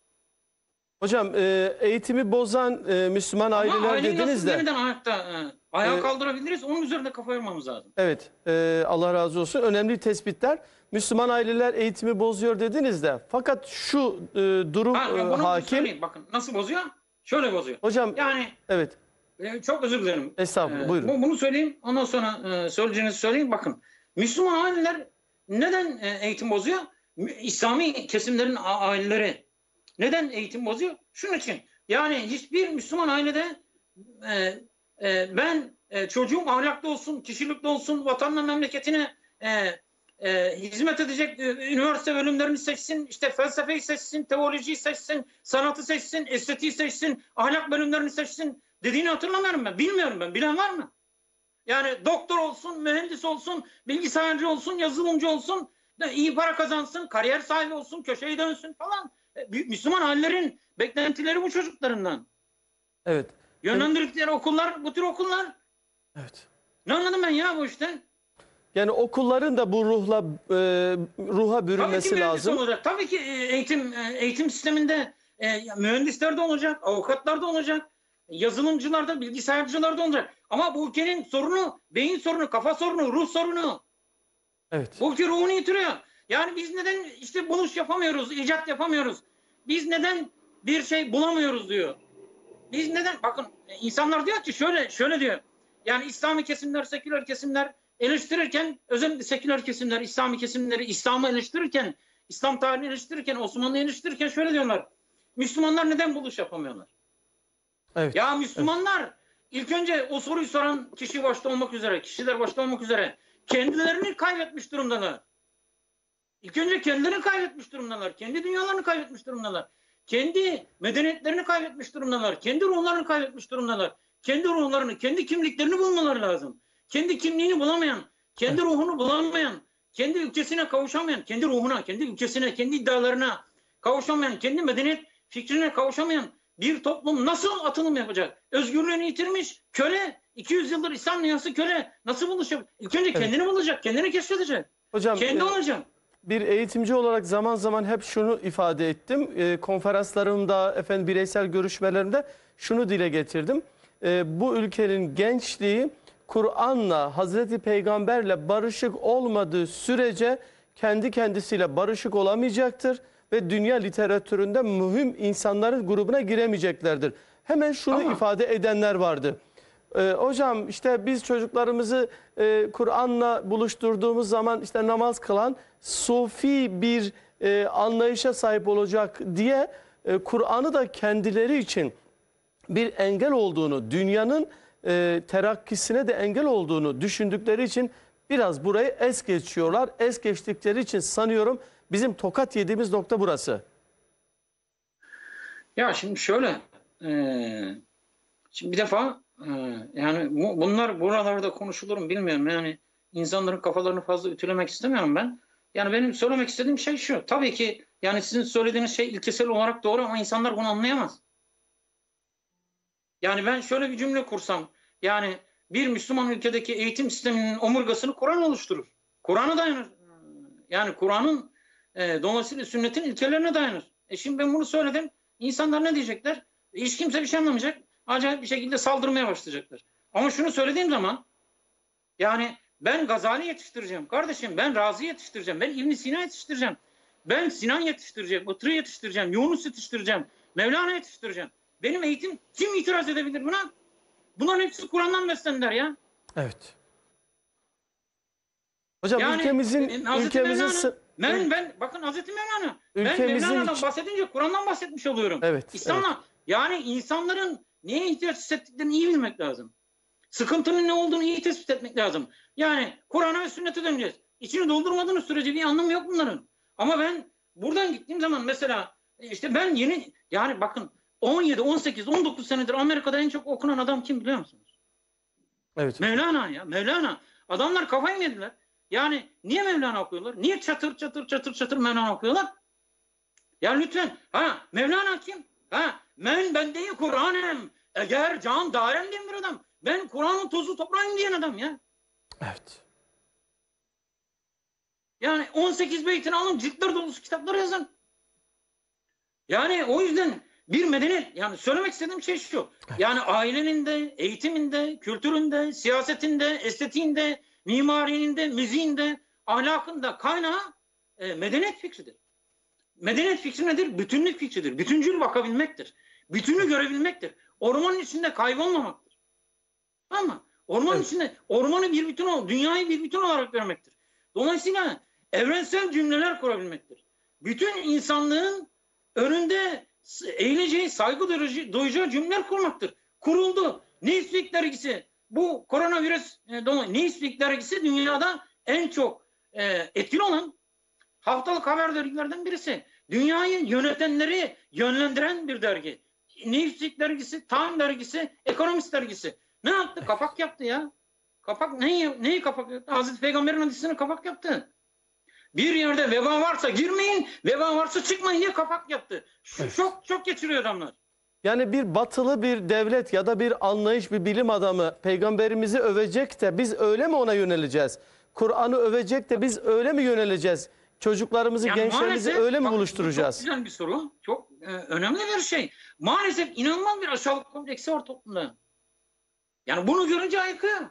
hocam e, eğitimi bozan e, Müslüman Ama aileler aileyi dediniz nasıl de. yeniden ayakta e, ayağa Ee, kaldırabiliriz? Onun üzerinde kafa yormamız lazım. Evet, e, Allah razı olsun. Önemli tespitler. Müslüman aileler eğitimi bozuyor dediniz de. Fakat şu e, durum Ha, e, bunu hakim. söyleyeyim. Bakın nasıl bozuyor? Şöyle bozuyor. Hocam Yani evet, e, çok özür dilerim. estağfurullah, Ee, buyurun. bu- Bunu söyleyeyim. Ondan sonra e, söyleyeceğinizi söyleyeyim. Bakın, Müslüman aileler neden e, eğitim bozuyor? İslami kesimlerin aileleri neden eğitim bozuyor? Şunun için. Yani hiçbir Müslüman ailede e, e, ben e, çocuğum ahlaklı olsun, kişilikli olsun, vatanına, memleketine e, e, hizmet edecek e, üniversite bölümlerini seçsin, işte felsefeyi seçsin, teolojiyi seçsin, sanatı seçsin, estetiği seçsin, ahlak bölümlerini seçsin dediğini hatırlamıyorum ben. Bilmiyorum ben. Bilen var mı? Yani doktor olsun, mühendis olsun, bilgisayarcı olsun, yazılımcı olsun, iyi para kazansın, kariyer sahibi olsun, köşeyi dönsün falan. Müslüman ailelerin beklentileri bu çocuklarından. Evet. Yönlendirdikleri okullar, bu tür okullar. Evet. Ne anladım ben ya bu işten? Yani okulların da bu ruhla e, ruha bürünmesi Tabii ki lazım. olacak. Tabii ki eğitim eğitim sisteminde e, mühendisler de olacak, avukatlar da olacak, yazılımcılar da, bilgisayarcılar da olacak. Ama bu ülkenin sorunu, beyin sorunu, kafa sorunu, ruh sorunu. Evet. Bu ülke ruhunu yitiriyor. Yani biz neden işte buluş yapamıyoruz, icat yapamıyoruz? Biz neden bir şey bulamıyoruz diyor. Biz neden? Bakın insanlar diyor ki şöyle şöyle diyor. Yani İslami kesimler, seküler kesimler eleştirirken, özellikle seküler kesimler, İslami kesimleri, İslam'ı eleştirirken, İslam tarihini eleştirirken, Osmanlı'yı eleştirirken şöyle diyorlar. Müslümanlar neden buluş yapamıyorlar? Evet. Ya Müslümanlar evet. ilk önce o soruyu soran kişi başta olmak üzere, kişiler başta olmak üzere kendilerini kaybetmiş durumdalar. İlk önce kendilerini kaybetmiş durumdalar. Kendi dünyalarını kaybetmiş durumdalar. Kendi medeniyetlerini kaybetmiş durumdalar. Kendi ruhlarını kaybetmiş durumdalar. Kendi ruhlarını, kendi kimliklerini bulmaları lazım. Kendi kimliğini bulamayan, kendi Evet. ruhunu bulamayan, kendi ülkesine kavuşamayan, kendi ruhuna, kendi ülkesine, kendi iddialarına kavuşamayan, kendi medeniyet fikrine kavuşamayan bir toplum nasıl atılım yapacak? Özgürlüğünü yitirmiş, köle, iki yüz yıldır İslam dünyası köle. Nasıl bulacak? İlk önce Evet. kendini bulacak, kendini keşfedecek. Hocam, Kendi e, olacak. bir eğitimci olarak zaman zaman hep şunu ifade ettim. E, konferanslarımda, efendim bireysel görüşmelerimde şunu dile getirdim. E, bu ülkenin gençliği Kur'an'la, Hazreti Peygamber'le barışık olmadığı sürece kendi kendisiyle barışık olamayacaktır ve dünya literatüründe mühim insanların grubuna giremeyeceklerdir. Hemen şunu Ama ifade edenler vardı. Ee, hocam işte biz çocuklarımızı e, Kur'an'la buluşturduğumuz zaman işte namaz kılan sufi bir e, anlayışa sahip olacak diye e, Kur'an'ı da kendileri için bir engel olduğunu, dünyanın e, terakkisine de engel olduğunu düşündükleri için biraz burayı es geçiyorlar. Es geçtikleri için sanıyorum bizim tokat yediğimiz nokta burası. ya şimdi şöyle, e, şimdi bir defa e, yani bu- bunlar buralarda konuşulur mu bilmiyorum. Yani insanların kafalarını fazla ütülemek istemiyorum ben. Yani benim söylemek istediğim şey şu. Tabii ki yani sizin söylediğiniz şey ilkesel olarak doğru ama insanlar bunu anlayamaz. Yani ben şöyle bir cümle kursam, yani bir Müslüman ülkedeki eğitim sisteminin omurgasını Kur'an oluşturur. Kur'an'a dayanır. Yani Kur'an'ın e, dolayısıyla sünnetin ilkelerine dayanır. E şimdi ben bunu söyledim. İnsanlar ne diyecekler? Hiç kimse bir şey anlamayacak. Acayip bir şekilde saldırmaya başlayacaklar. Ama şunu söylediğim zaman, yani ben Gazali yetiştireceğim. Kardeşim ben Razi yetiştireceğim. Ben İbn Sina yetiştireceğim. Ben Sinan yetiştireceğim. Itır'ı yetiştireceğim. Yunus yetiştireceğim. Mevlana yetiştireceğim. Benim eğitim, kim itiraz edebilir buna? Bunların hepsi Kur'an'dan beslendiler ya. Evet. Hocam Yani ülkemizin e, Hazreti ülkemizin Mevlana, sı- ben, ben bakın Hazreti Mevlana. Ben ülkemizin Mevlana'dan iç- bahsedince Kur'an'dan bahsetmiş oluyorum. Evet, İslam'la evet. yani insanların neye ihtiyaç hissettiklerini iyi bilmek lazım. Sıkıntının ne olduğunu iyi tespit etmek lazım. Yani Kur'an'a ve sünnete döneceğiz. İçini doldurmadığınız sürece bir anlamı yok bunların. Ama ben buradan gittiğim zaman mesela işte ben yeni, yani bakın on yedi, on sekiz, on dokuz senedir Amerika'da en çok okunan adam kim biliyor musunuz? Evet. Mevlana ya, Mevlana. Adamlar kafayı mı yediler? Yani niye Mevlana okuyorlar? Niye çatır çatır çatır çatır Mevlana okuyorlar? Ya lütfen. Ha, Mevlana kim? Ha, men bendeyi Kur'an'ım. Eğer can darem diyen bir adam. Ben Kur'an'ın tozu toprağıyım diyen adam ya. Evet. Yani on sekiz beytini alın, ciltler dolusu kitaplar yazın. Yani o yüzden bir medeniyet, yani söylemek istediğim şey şu. Yani ailenin de, eğitiminde, kültüründe, siyasetinde, estetiğinde, mimarinin müziğinde, ahlakında kaynağı e, medeniyet fikridir. Medeniyet fikri nedir? Bütünlük fikridir. Bütüncül bakabilmektir. Bütünü görebilmektir. Ormanın içinde kaybolmamaktır. Ama ormanın Evet. içinde ormanı bir bütün ol, dünyayı bir bütün olarak görmektir. Dolayısıyla evrensel cümleler kurabilmektir. bütün insanlığın önünde eğileceği, saygı duyacağı cümleler kurmaktır. Kuruldu. Newsweek dergisi, bu koronavirüs e, dolayı Newsweek dergisi dünyada en çok e, etkili olan haftalık haber dergilerden birisi. Dünyayı yönetenleri yönlendiren bir dergi. Newsweek dergisi, Time dergisi, Economist dergisi. Ne yaptı? Kapak yaptı ya. Kapak neyi, neyi kapak yaptı? Hazreti Peygamber'in hadisine kapak yaptı. Bir yerde veba varsa girmeyin, veba varsa çıkmayın diye kapak yaptı. Şu, Evet. Çok çok geçiriyor adamlar. Yani bir batılı bir devlet ya da bir anlayış, bir bilim adamı peygamberimizi övecek de biz öyle mi ona yöneleceğiz? Kur'an'ı övecek de biz öyle mi yöneleceğiz? Çocuklarımızı, Yani gençlerimizi maalesef, öyle mi bak, bu buluşturacağız? Çok güzel bir soru. Çok e, önemli bir şey. Maalesef inanılmaz bir aşağılık kompleksi var toplumda. Yani bunu görünce aykırı.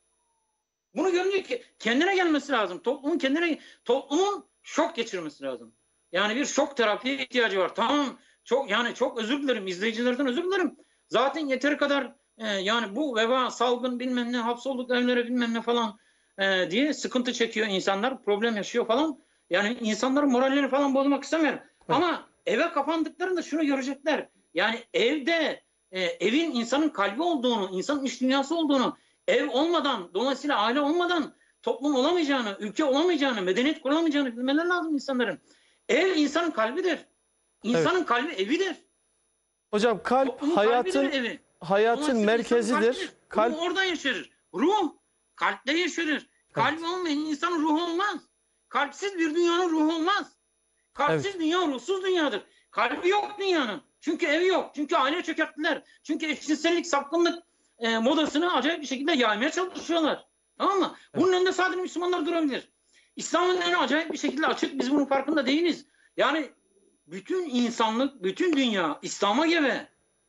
Bunu görünce ki kendine gelmesi lazım. Toplumun kendine toplumun şok geçirmesi lazım. Yani bir şok terapiye ihtiyacı var. Tamam, çok yani çok özür dilerim, izleyicilerden özür dilerim. Zaten yeteri kadar e, yani bu veba, salgın, bilmem ne, hapsolduk evlere bilmem ne falan e, diye sıkıntı çekiyor insanlar, problem yaşıyor falan. Yani insanların morallerini falan bozmak istemiyorum. Evet. Ama eve kapandıklarında şunu görecekler. Yani evde e, evin insanın kalbi olduğunu, insanın iç dünyası olduğunu, ev olmadan, dolayısıyla aile olmadan toplum olamayacağını, ülke olamayacağını, medeniyet kurulamayacağını bilmeleri lazım insanların. Ev insanın kalbidir. İnsanın evet. kalbi evidir. Hocam kalp Toplumun hayatın evi. hayatın merkezidir. Kalp Kalp oradan yaşarır. Ruh kalpte yaşarır. Kalbi evet. olmayan insanın ruhu olmaz. Kalpsiz bir dünyanın ruhu olmaz. Kalpsiz evet. dünya ruhsuz dünyadır. Kalbi yok dünyanın. Çünkü evi yok. Çünkü aile çökerttiler. Çünkü eşcinsellik, sapkınlık e, modasını acayip bir şekilde yaymaya çalışıyorlar. Tamam mı? Evet. Bunun önünde sadece Müslümanlar durabilir. İslam'ın önü acayip bir şekilde açık. Biz bunun farkında değiliz. Yani bütün insanlık, bütün dünya İslam'a gebe.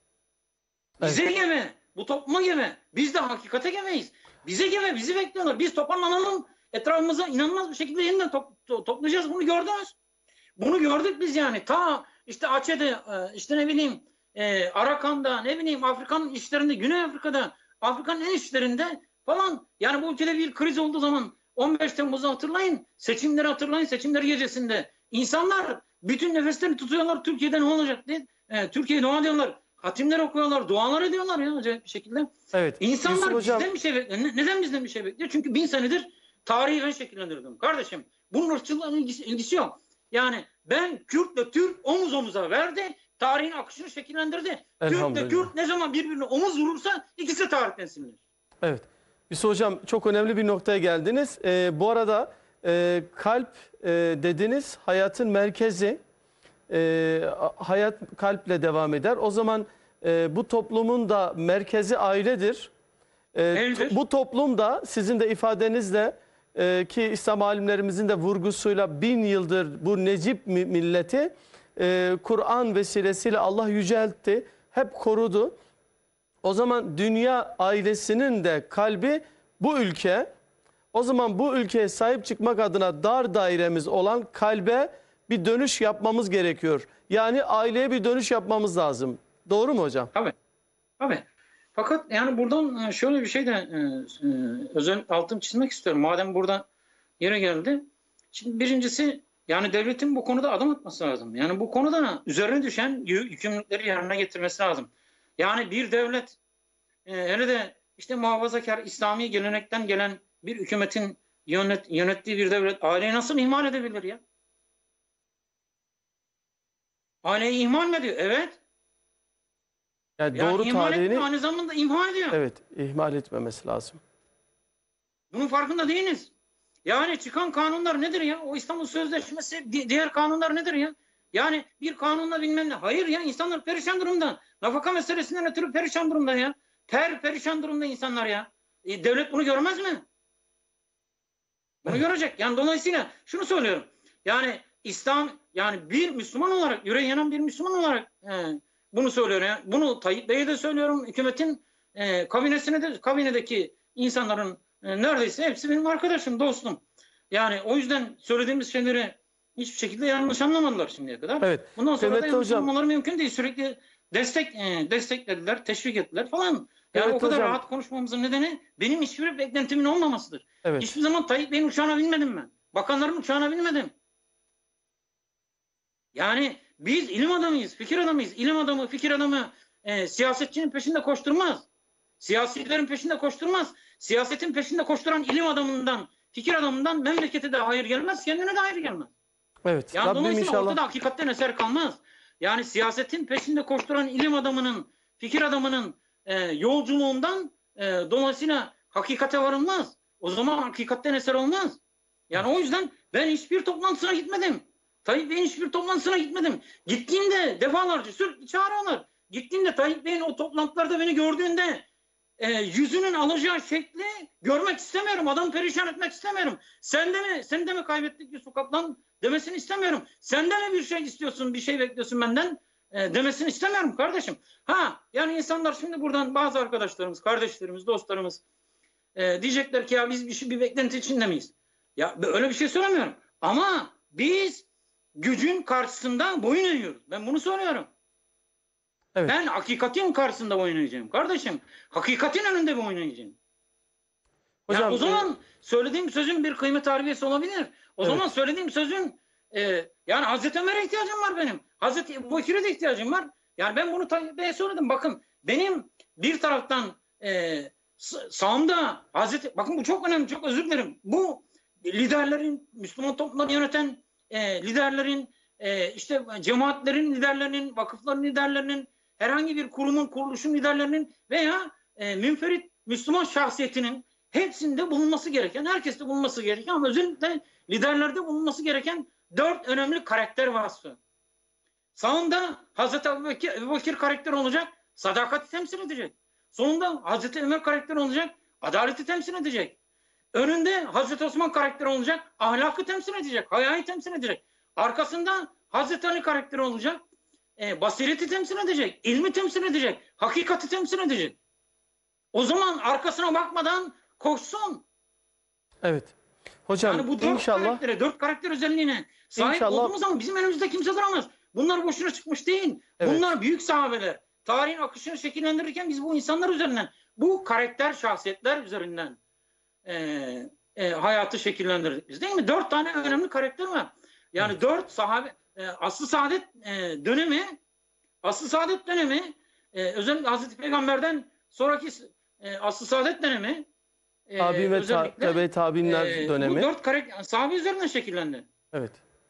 Bize evet. gebe. Bu topluma gebe. Biz de hakikate gebeyiz. Bize gebe. Bizi bekliyorlar. Biz toparlanalım. Etrafımıza inanılmaz bir şekilde yeniden top, to, toplayacağız. Bunu gördünüz. Bunu gördük biz yani. Ta işte Açe'de, işte ne bileyim e, Arakan'da, ne bileyim Afrika'nın işlerinde, Güney Afrika'da, Afrika'nın en işlerinde falan. Yani bu ülkede bir kriz olduğu zaman on beş Temmuz'u hatırlayın. Seçimleri hatırlayın. Seçimleri gecesinde. İnsanlar bütün nefeslerini tutuyorlar. Türkiye'de ne olacak diye. E, Türkiye'ye dua ediyorlar. Hatimler okuyorlar. Dualar ediyorlar ya acayip bir şekilde. Evet. İnsanlar Yusuf bizden hocam... bir şey bekliyor. Neden bizden bir şey bekliyor? Çünkü bin senedir tarihi ben şekillendirdim. Kardeşim bunun ırkçılıkla ilgisi, ilgisi yok. Yani ben Kürt'le Türk omuz omuza verdi. Tarihin akışını şekillendirdi. Kürt'le Kürt ne zaman birbirine omuz vurursa ikisi tarihten silinir. Evet. Yusuf hocam çok önemli bir noktaya geldiniz. Ee, bu arada e, kalp e, dediniz hayatın merkezi. E, hayat kalple devam eder. O zaman e, bu toplumun da merkezi ailedir. E, bu toplumda sizin de ifadenizle e, ki İslam alimlerimizin de vurgusuyla bin yıldır bu Necip milleti e, Kur'an vesilesiyle Allah yüceltti. Hep korudu. O zaman dünya ailesinin de kalbi bu ülke. O zaman bu ülkeye sahip çıkmak adına dar dairemiz olan kalbe bir dönüş yapmamız gerekiyor. Yani aileye bir dönüş yapmamız lazım. Doğru mu hocam? Tabii. Tabii. Fakat yani buradan şöyle bir şey de e, e, özel altını çizmek istiyorum. Madem burada yere geldi. Şimdi birincisi yani devletin bu konuda adım atması lazım. Yani bu konuda üzerine düşen yükümlülükleri yerine getirmesi lazım. Yani bir devlet e, hele de işte muhafazakar İslami gelenekten gelen bir hükümetin yönet, yönettiği bir devlet aileyi nasıl ihmal edebilir ya? Aileyi ihmal mi ediyor? Evet. Yani, yani doğru tarihini aynı zamanda imha ediyor. Evet, ihmal etmemesi lazım. Bunun farkında değiliz. Yani çıkan kanunlar nedir ya? O İstanbul Sözleşmesi, diğer kanunlar nedir ya? Yani bir kanunla bilmem ne. Hayır ya, insanlar perişan durumda. Nafaka meselesinden ötürü perişan durumda ya. Per perişan durumda insanlar ya. E, devlet bunu görmez mi? Bunu evet. görecek. Yani dolayısıyla şunu söylüyorum. Yani İslam, yani bir Müslüman olarak, yüreği yanan bir Müslüman olarak e, bunu söylüyorum. Yani bunu Tayyip Bey'e de söylüyorum. Hükümetin e, kabinesine de, kabinedeki insanların e, neredeyse hepsi benim arkadaşım, dostum. Yani o yüzden söylediğimiz şeyleri hiçbir şekilde yanlış anlamadılar şimdiye kadar. Evet. Bundan sonra da yanlış anlamaları mümkün değil. Sürekli destek e, desteklediler, teşvik ettiler falan. Yani evet, o kadar hocam. rahat konuşmamızın nedeni benim hiçbir beklentimin olmamasıdır. Evet. Hiçbir zaman Tayyip Bey'in uçağına binmedim ben. Bakanların uçağına binmedim. Yani biz ilim adamıyız, fikir adamıyız. İlim adamı, fikir adamı e, siyasetçinin peşinde koşturmaz. Siyasilerin peşinde koşturmaz. Siyasetin peşinde koşturan ilim adamından, fikir adamından memlekete de hayır gelmez, kendine de hayır gelmez. Evet. Yani Rabbim dolayısıyla inşallah. ortada hakikatten eser kalmaz. Yani siyasetin peşinde koşturan ilim adamının, fikir adamının e, yolculuğundan e, dolayısıyla hakikate varılmaz. O zaman hakikatten eser olmaz. Yani o yüzden ben hiçbir toplantısına gitmedim. Tayyip Bey'in hiçbir toplantısına gitmedim. Gittiğimde defalarca sürekli çağırıyorlar. Gittiğimde Tayyip Bey'in o toplantılarda beni gördüğünde e, yüzünün alacağı şekli görmek istemiyorum. Adam perişan etmek istemiyorum. Sen de mi, seni de mi kaybettik Yusuf Kaplan demesini istemiyorum. Sen de mi bir şey istiyorsun, bir şey bekliyorsun benden e, demesini istemiyorum kardeşim. Ha yani insanlar şimdi buradan bazı arkadaşlarımız, kardeşlerimiz, dostlarımız e, diyecekler ki ya biz bir, şey, bir beklenti içinde miyiz? Ya öyle bir şey söylemiyorum. Ama biz gücün karşısında boyun eğiyoruz. Ben bunu söylüyorum. Evet. Ben hakikatin karşısında boyun eğeceğim kardeşim. Hakikatin önünde boyun eğeceğim. Hocam, yani o zaman e, söylediğim sözün bir kıymet harbiyesi olabilir. O Evet. zaman söylediğim sözün e, yani Hazreti Ömer'e ihtiyacım var benim. Hazreti Ebu Bekir'e de ihtiyacım var. Yani ben bunu Tayyip Bey'e söyledim. Bakın benim bir taraftan e, sağımda Hazreti, bakın bu çok önemli, çok özür dilerim. Bu liderlerin, Müslüman toplumları yöneten e, liderlerin, e, işte cemaatlerin liderlerinin, vakıfların liderlerinin, herhangi bir kurumun, kuruluşun liderlerinin veya e, münferit Müslüman şahsiyetinin hepsinde bulunması gereken, herkeste bulunması gereken ama özellikle liderlerde bulunması gereken dört önemli karakter vasfı. Sağında Hazreti Ebu Bekir, Ebu Bekir karakteri olacak, sadakati temsil edecek. Sonunda Hazreti Ömer karakteri olacak, adaleti temsil edecek. Önünde Hazreti Osman karakteri olacak, ahlakı temsil edecek, hayayı temsil edecek. Arkasında Hazreti Ali karakteri olacak, e, basireti temsil edecek, ilmi temsil edecek, hakikati temsil edecek. O zaman arkasına bakmadan koşsun. Evet. Hocam Yani bu dört inşallah karaktere, dört karakter özelliğine sahip İnşallah. olduğumuz zaman bizim önümüzde kimse duramaz. Bunlar boşuna çıkmış değil. Evet. Bunlar büyük sahabeler. Tarihin akışını şekillendirirken biz bu insanlar üzerinden, bu karakter şahsiyetler üzerinden e, e, hayatı şekillendirdik biz, değil mi? Dört tane önemli karakter var. Yani Evet. dört sahabe, e, asr-ı saadet e, dönemi, asr-ı saadet dönemi, e, özellikle Hazreti Peygamber'den sonraki e, asr-ı saadet dönemi, e, tabi ve ta, özellikle tabi tabinler e, dönemi. bu dört karakter sahabe üzerinden şekillendi. Evet.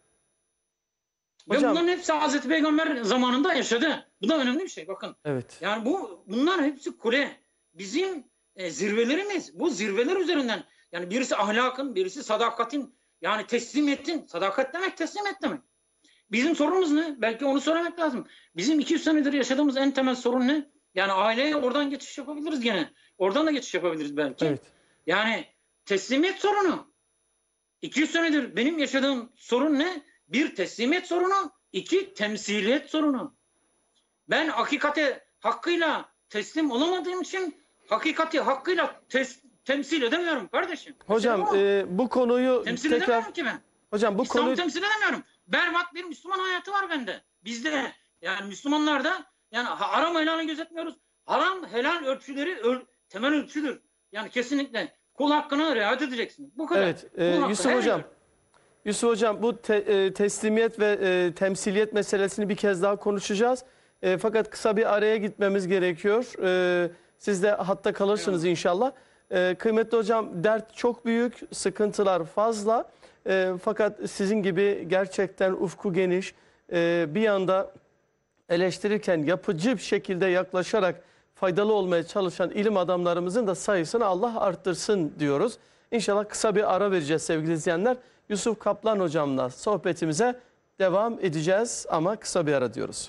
Ve Hocam, bunların hepsi Hazreti Peygamber zamanında yaşadı. Bu da önemli bir şey, bakın. evet. Yani bu bunlar hepsi kule. Bizim e, zirvelerimiz. Bu zirveler üzerinden. Yani birisi ahlakın, birisi sadakatin, yani teslimiyetin. Sadakat demek teslimiyet demek. Bizim sorunumuz ne? Belki onu söylemek lazım. Bizim iki yüz senedir yaşadığımız en temel sorun ne? Yani aileye oradan geçiş yapabiliriz gene. Oradan da geçiş yapabiliriz belki. Evet. Yani teslimiyet sorunu. iki yüz senedir benim yaşadığım sorun ne? Bir, teslimiyet sorunu. İki, temsiliyet sorunu. Ben hakikate hakkıyla teslim olamadığım için hakikati hakkıyla tes, temsil edemiyorum kardeşim. Hocam Mesela e, bu konuyu temsil tekrar edemiyorum ki ben. hocam bu İslam'ı konuyu temsil edemiyorum. Berbat bir Müslüman hayatı var bende. Bizde yani Müslümanlarda yani haram helalini gözetmiyoruz. Haram helal ölçüleri öl, temel ölçüdür. Yani kesinlikle kul hakkına riayet edeceksin. Bu kadar. Evet, e, Kul hakkı Yusuf her hocam. yer. Yusuf hocam bu te, e, teslimiyet ve e, temsiliyet meselesini bir kez daha konuşacağız. E, fakat kısa bir araya gitmemiz gerekiyor. E, siz de hatta kalırsınız inşallah. E, kıymetli hocam, dert çok büyük, sıkıntılar fazla. E, fakat sizin gibi gerçekten ufku geniş, e, bir yanda eleştirirken yapıcı bir şekilde yaklaşarak faydalı olmaya çalışan ilim adamlarımızın da sayısını Allah arttırsın diyoruz. İnşallah kısa bir ara vereceğiz sevgili izleyenler. Yusuf Kaplan hocamla sohbetimize devam edeceğiz ama kısa bir ara diyoruz.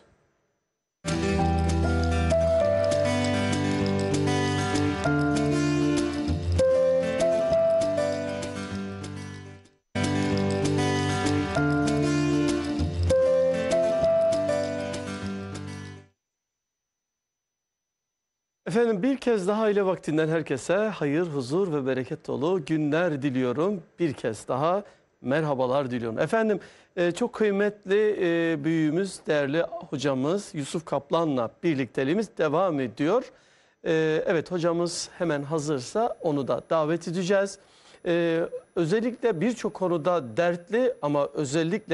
Efendim bir kez daha aile vaktinden herkese hayır, huzur ve bereket dolu günler diliyorum. Bir kez daha merhabalar diliyorum. Efendim e, çok kıymetli e, büyüğümüz, değerli hocamız Yusuf Kaplan'la birlikteliğimiz devam ediyor. E, evet, hocamız hemen hazırsa onu da davet edeceğiz. E, özellikle birçok konuda dertli ama özellikle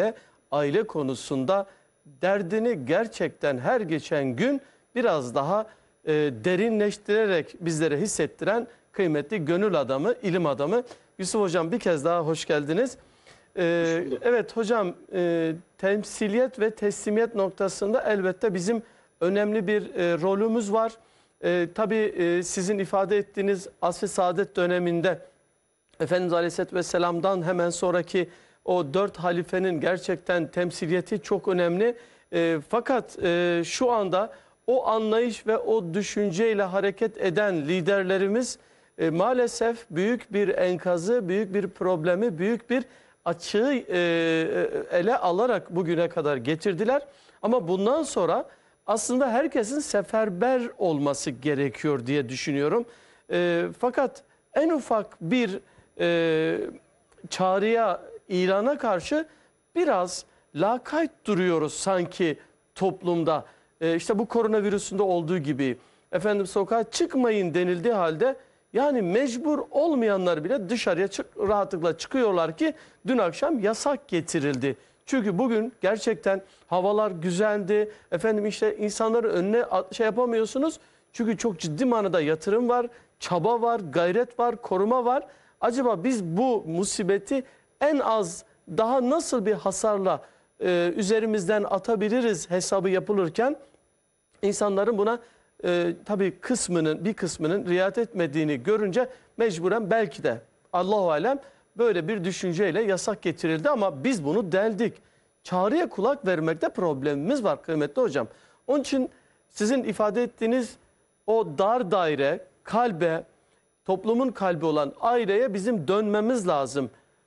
aile konusunda derdini gerçekten her geçen gün biraz daha e, derinleştirerek bizlere hissettiren kıymetli gönül adamı, ilim adamı Yusuf Hocam, bir kez daha hoş geldiniz. Ee, evet hocam, e, temsiliyet ve teslimiyet noktasında elbette bizim önemli bir e, rolümüz var. E, tabii e, sizin ifade ettiğiniz asr-ı saadet döneminde Efendimiz Aleyhisselatü Vesselam'dan hemen sonraki o dört halifenin gerçekten temsiliyeti çok önemli. E, fakat e, şu anda o anlayış ve o düşünceyle hareket eden liderlerimiz e, maalesef büyük bir enkazı, büyük bir problemi, büyük bir açığı e, ele alarak bugüne kadar getirdiler. Ama bundan sonra aslında herkesin seferber olması gerekiyor diye düşünüyorum. E, fakat en ufak bir e, çağrıya, ilana karşı biraz lakayt duruyoruz sanki toplumda. E, işte bu koronavirüsünde olduğu gibi. Efendim sokağa çıkmayın denildiği halde yani mecbur olmayanlar bile dışarıya çık, rahatlıkla çıkıyorlar ki dün akşam yasak getirildi. Çünkü bugün gerçekten havalar güzeldi. Efendim işte insanların önüne şey yapamıyorsunuz. Çünkü çok ciddi manada yatırım var, çaba var, gayret var, koruma var. Acaba biz bu musibeti en az daha nasıl bir hasarla e, üzerimizden atabiliriz hesabı yapılırken insanların buna e, tabii kısmının bir kısmının riayet etmediğini görünce mecburen belki de Allahu alem böyle bir düşünceyle yasak getirildi ama biz bunu deldik. Çağrıya kulak vermekte problemimiz var kıymetli hocam. Onun için sizin ifade ettiğiniz o dar daire, kalbe, toplumun kalbi olan aileye bizim dönmemiz lazım.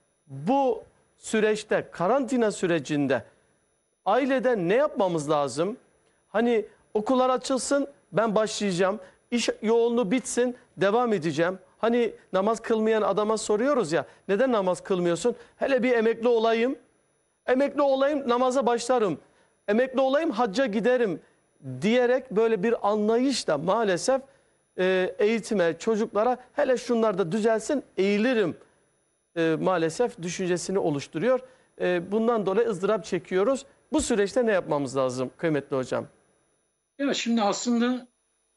Bu süreçte, karantina sürecinde ailede ne yapmamız lazım? Hani okullar açılsın, ben başlayacağım. İş yoğunluğu bitsin, devam edeceğim. Hani namaz kılmayan adama soruyoruz ya, neden namaz kılmıyorsun? Hele bir emekli olayım, emekli olayım namaza başlarım. Emekli olayım hacca giderim diyerek böyle bir anlayışla maalesef e, eğitime, çocuklara hele şunlar da düzelsin eğilirim e, maalesef düşüncesini oluşturuyor. E, bundan dolayı ızdırap çekiyoruz. Bu süreçte ne yapmamız lazım kıymetli hocam? Ya şimdi aslında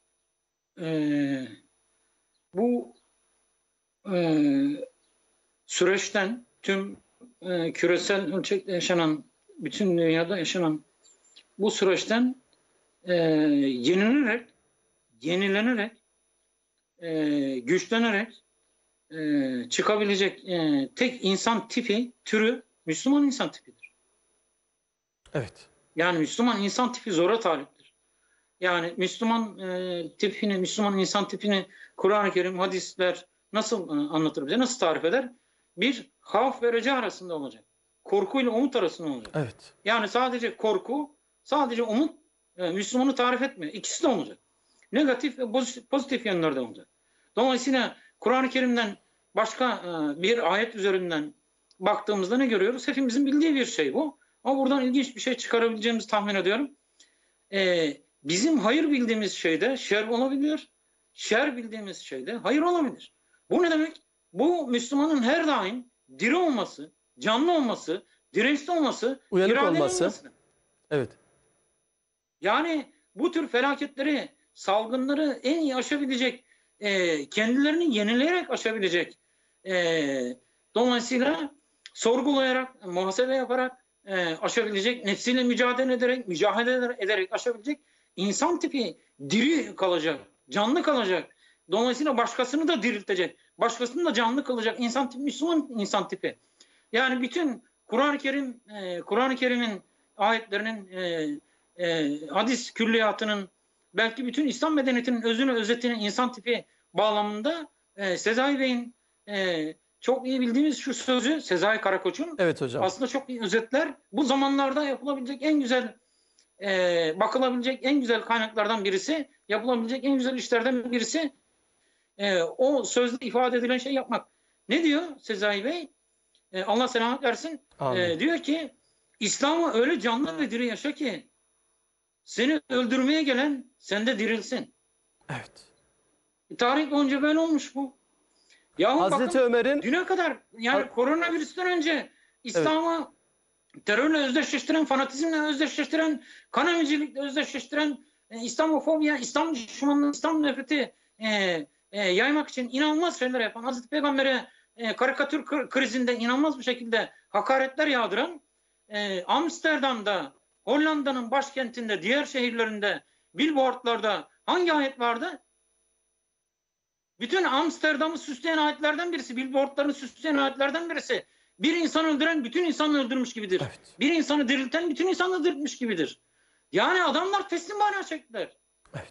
e, bu e, süreçten tüm e, küresel ölçekte yaşanan, bütün dünyada yaşanan bu süreçten e, yenilenerek, yenilenerek, e, güçlenerek e, çıkabilecek e, tek insan tipi, türü Müslüman insan tipidir. Evet. Yani Müslüman insan tipi zora taliptir. Yani Müslüman e, tipini, Müslüman insan tipini Kur'an-ı Kerim, hadisler nasıl e, anlatır bize, nasıl tarif eder? Bir, havf ve reca arasında olacak. Korkuyla umut arasında olacak. Evet. Yani sadece korku, sadece umut e, Müslümanı tarif etmiyor. İkisi de olacak. Negatif ve pozitif, pozitif yönlerde olacak. Dolayısıyla Kur'an-ı Kerim'den başka e, bir ayet üzerinden baktığımızda ne görüyoruz? Hepimizin bildiği bir şey bu. Ama buradan ilginç bir şey çıkarabileceğimizi tahmin ediyorum. Ee, bizim hayır bildiğimiz şeyde şer olabilir. Şer bildiğimiz şeyde hayır olabilir. Bu ne demek? Bu Müslümanın her daim diri olması, canlı olması, dirençli olması, uyanık iradeli olması. olması. Evet. Yani bu tür felaketleri, salgınları en iyi aşabilecek, e, kendilerini yenileyerek aşabilecek, e, dolayısıyla sorgulayarak, muhasebe yaparak e, aşabilecek, nefsiyle mücadele ederek, mücadele ederek aşabilecek insan tipi diri kalacak, canlı kalacak. Dolayısıyla başkasını da diriltecek, başkasını da canlı kılacak insan tipi, Müslüman insan tipi. Yani bütün Kur'an-ı Kerim, e, Kur'an-ı Kerim'in ayetlerinin, e, e, hadis külliyatının, belki bütün İslam medeniyetinin özünü, özetini insan tipi bağlamında e, Sezai Bey'in e, çok iyi bildiğimiz şu sözü, Sezai Karakoç'un Evet hocam. aslında çok iyi özetler. Bu zamanlarda yapılabilecek en güzel, e, bakılabilecek en güzel kaynaklardan birisi, yapılabilecek en güzel işlerden birisi e, o sözde ifade edilen şey yapmak. Ne diyor Sezai Bey? E, Allah selamet versin. E, diyor ki İslam'ı öyle canlı ve diri yaşa ki seni öldürmeye gelen sende dirilsin. Evet. Tarih boyunca böyle olmuş bu. Yahu Hazreti bakın, Ömer'in düne kadar yani Ha- koronavirüsten önce İslam'ı terörle özdeşleştiren, fanatizmle özdeşleştiren, kan emicilikle özdeşleştiren, e, İslamofobiya, İslam düşmanlığı, İslam nefreti e, e, yaymak için inanılmaz şeyler yapan, Hazreti Peygamber'e e, karikatür krizinde inanılmaz bir şekilde hakaretler yağdıran, e, Amsterdam'da, Hollanda'nın başkentinde, diğer şehirlerinde, billboardlarda hangi ayet vardı? Bütün Amsterdam'ı süsleyen ayetlerden birisi, billboardlarını süsleyen ayetlerden birisi. Bir insan öldüren bütün insanı öldürmüş gibidir. Evet. Bir insanı dirilten bütün insanı diriltmiş gibidir. Yani adamlar teslim mana çektiler. Evet.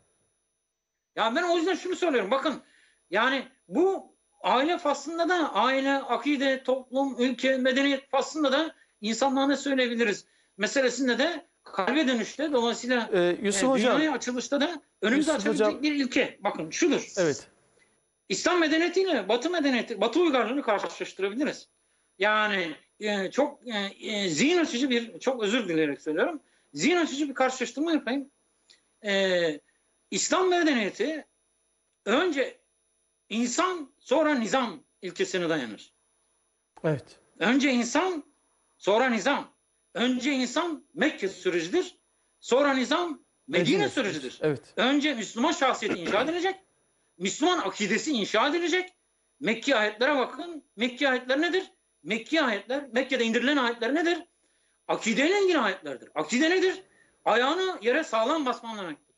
Ya ben o yüzden şunu söylüyorum. Bakın yani bu aile faslında da aile, akide, toplum, ülke, medeniyet faslında da insanlığa ne söyleyebiliriz meselesinde de kalbe dönüşte dolayısıyla Ee, Yusuf e, Hocam. dünyaya açılışta da önümüze Yusuf açabilecek Hocam, bir ilke. Bakın şudur. Evet. İslam medeniyetiyle Batı medeniyeti, Batı uygarlığını karşılaştırabiliriz. Yani e, çok e, e, zihin açıcı bir, çok özür dileyerek söylüyorum, zihin açıcı bir karşılaştırma yapayım. E, İslam medeniyeti önce insan sonra nizam ilkesine dayanır. Evet. Önce insan sonra nizam. Önce insan Mekke sürecidir. Sonra nizam Medine, Medine sürecidir. Evet. Önce Müslüman şahsiyeti inşa edilecek. Müslüman akidesi inşa edilecek. Mekki ayetlere bakın. Mekki ayetler nedir? Mekki ayetler, Mekke'de indirilen ayetler nedir? Akideyle ilgili ayetlerdir. Akide nedir? Ayağını yere sağlam basman demektir.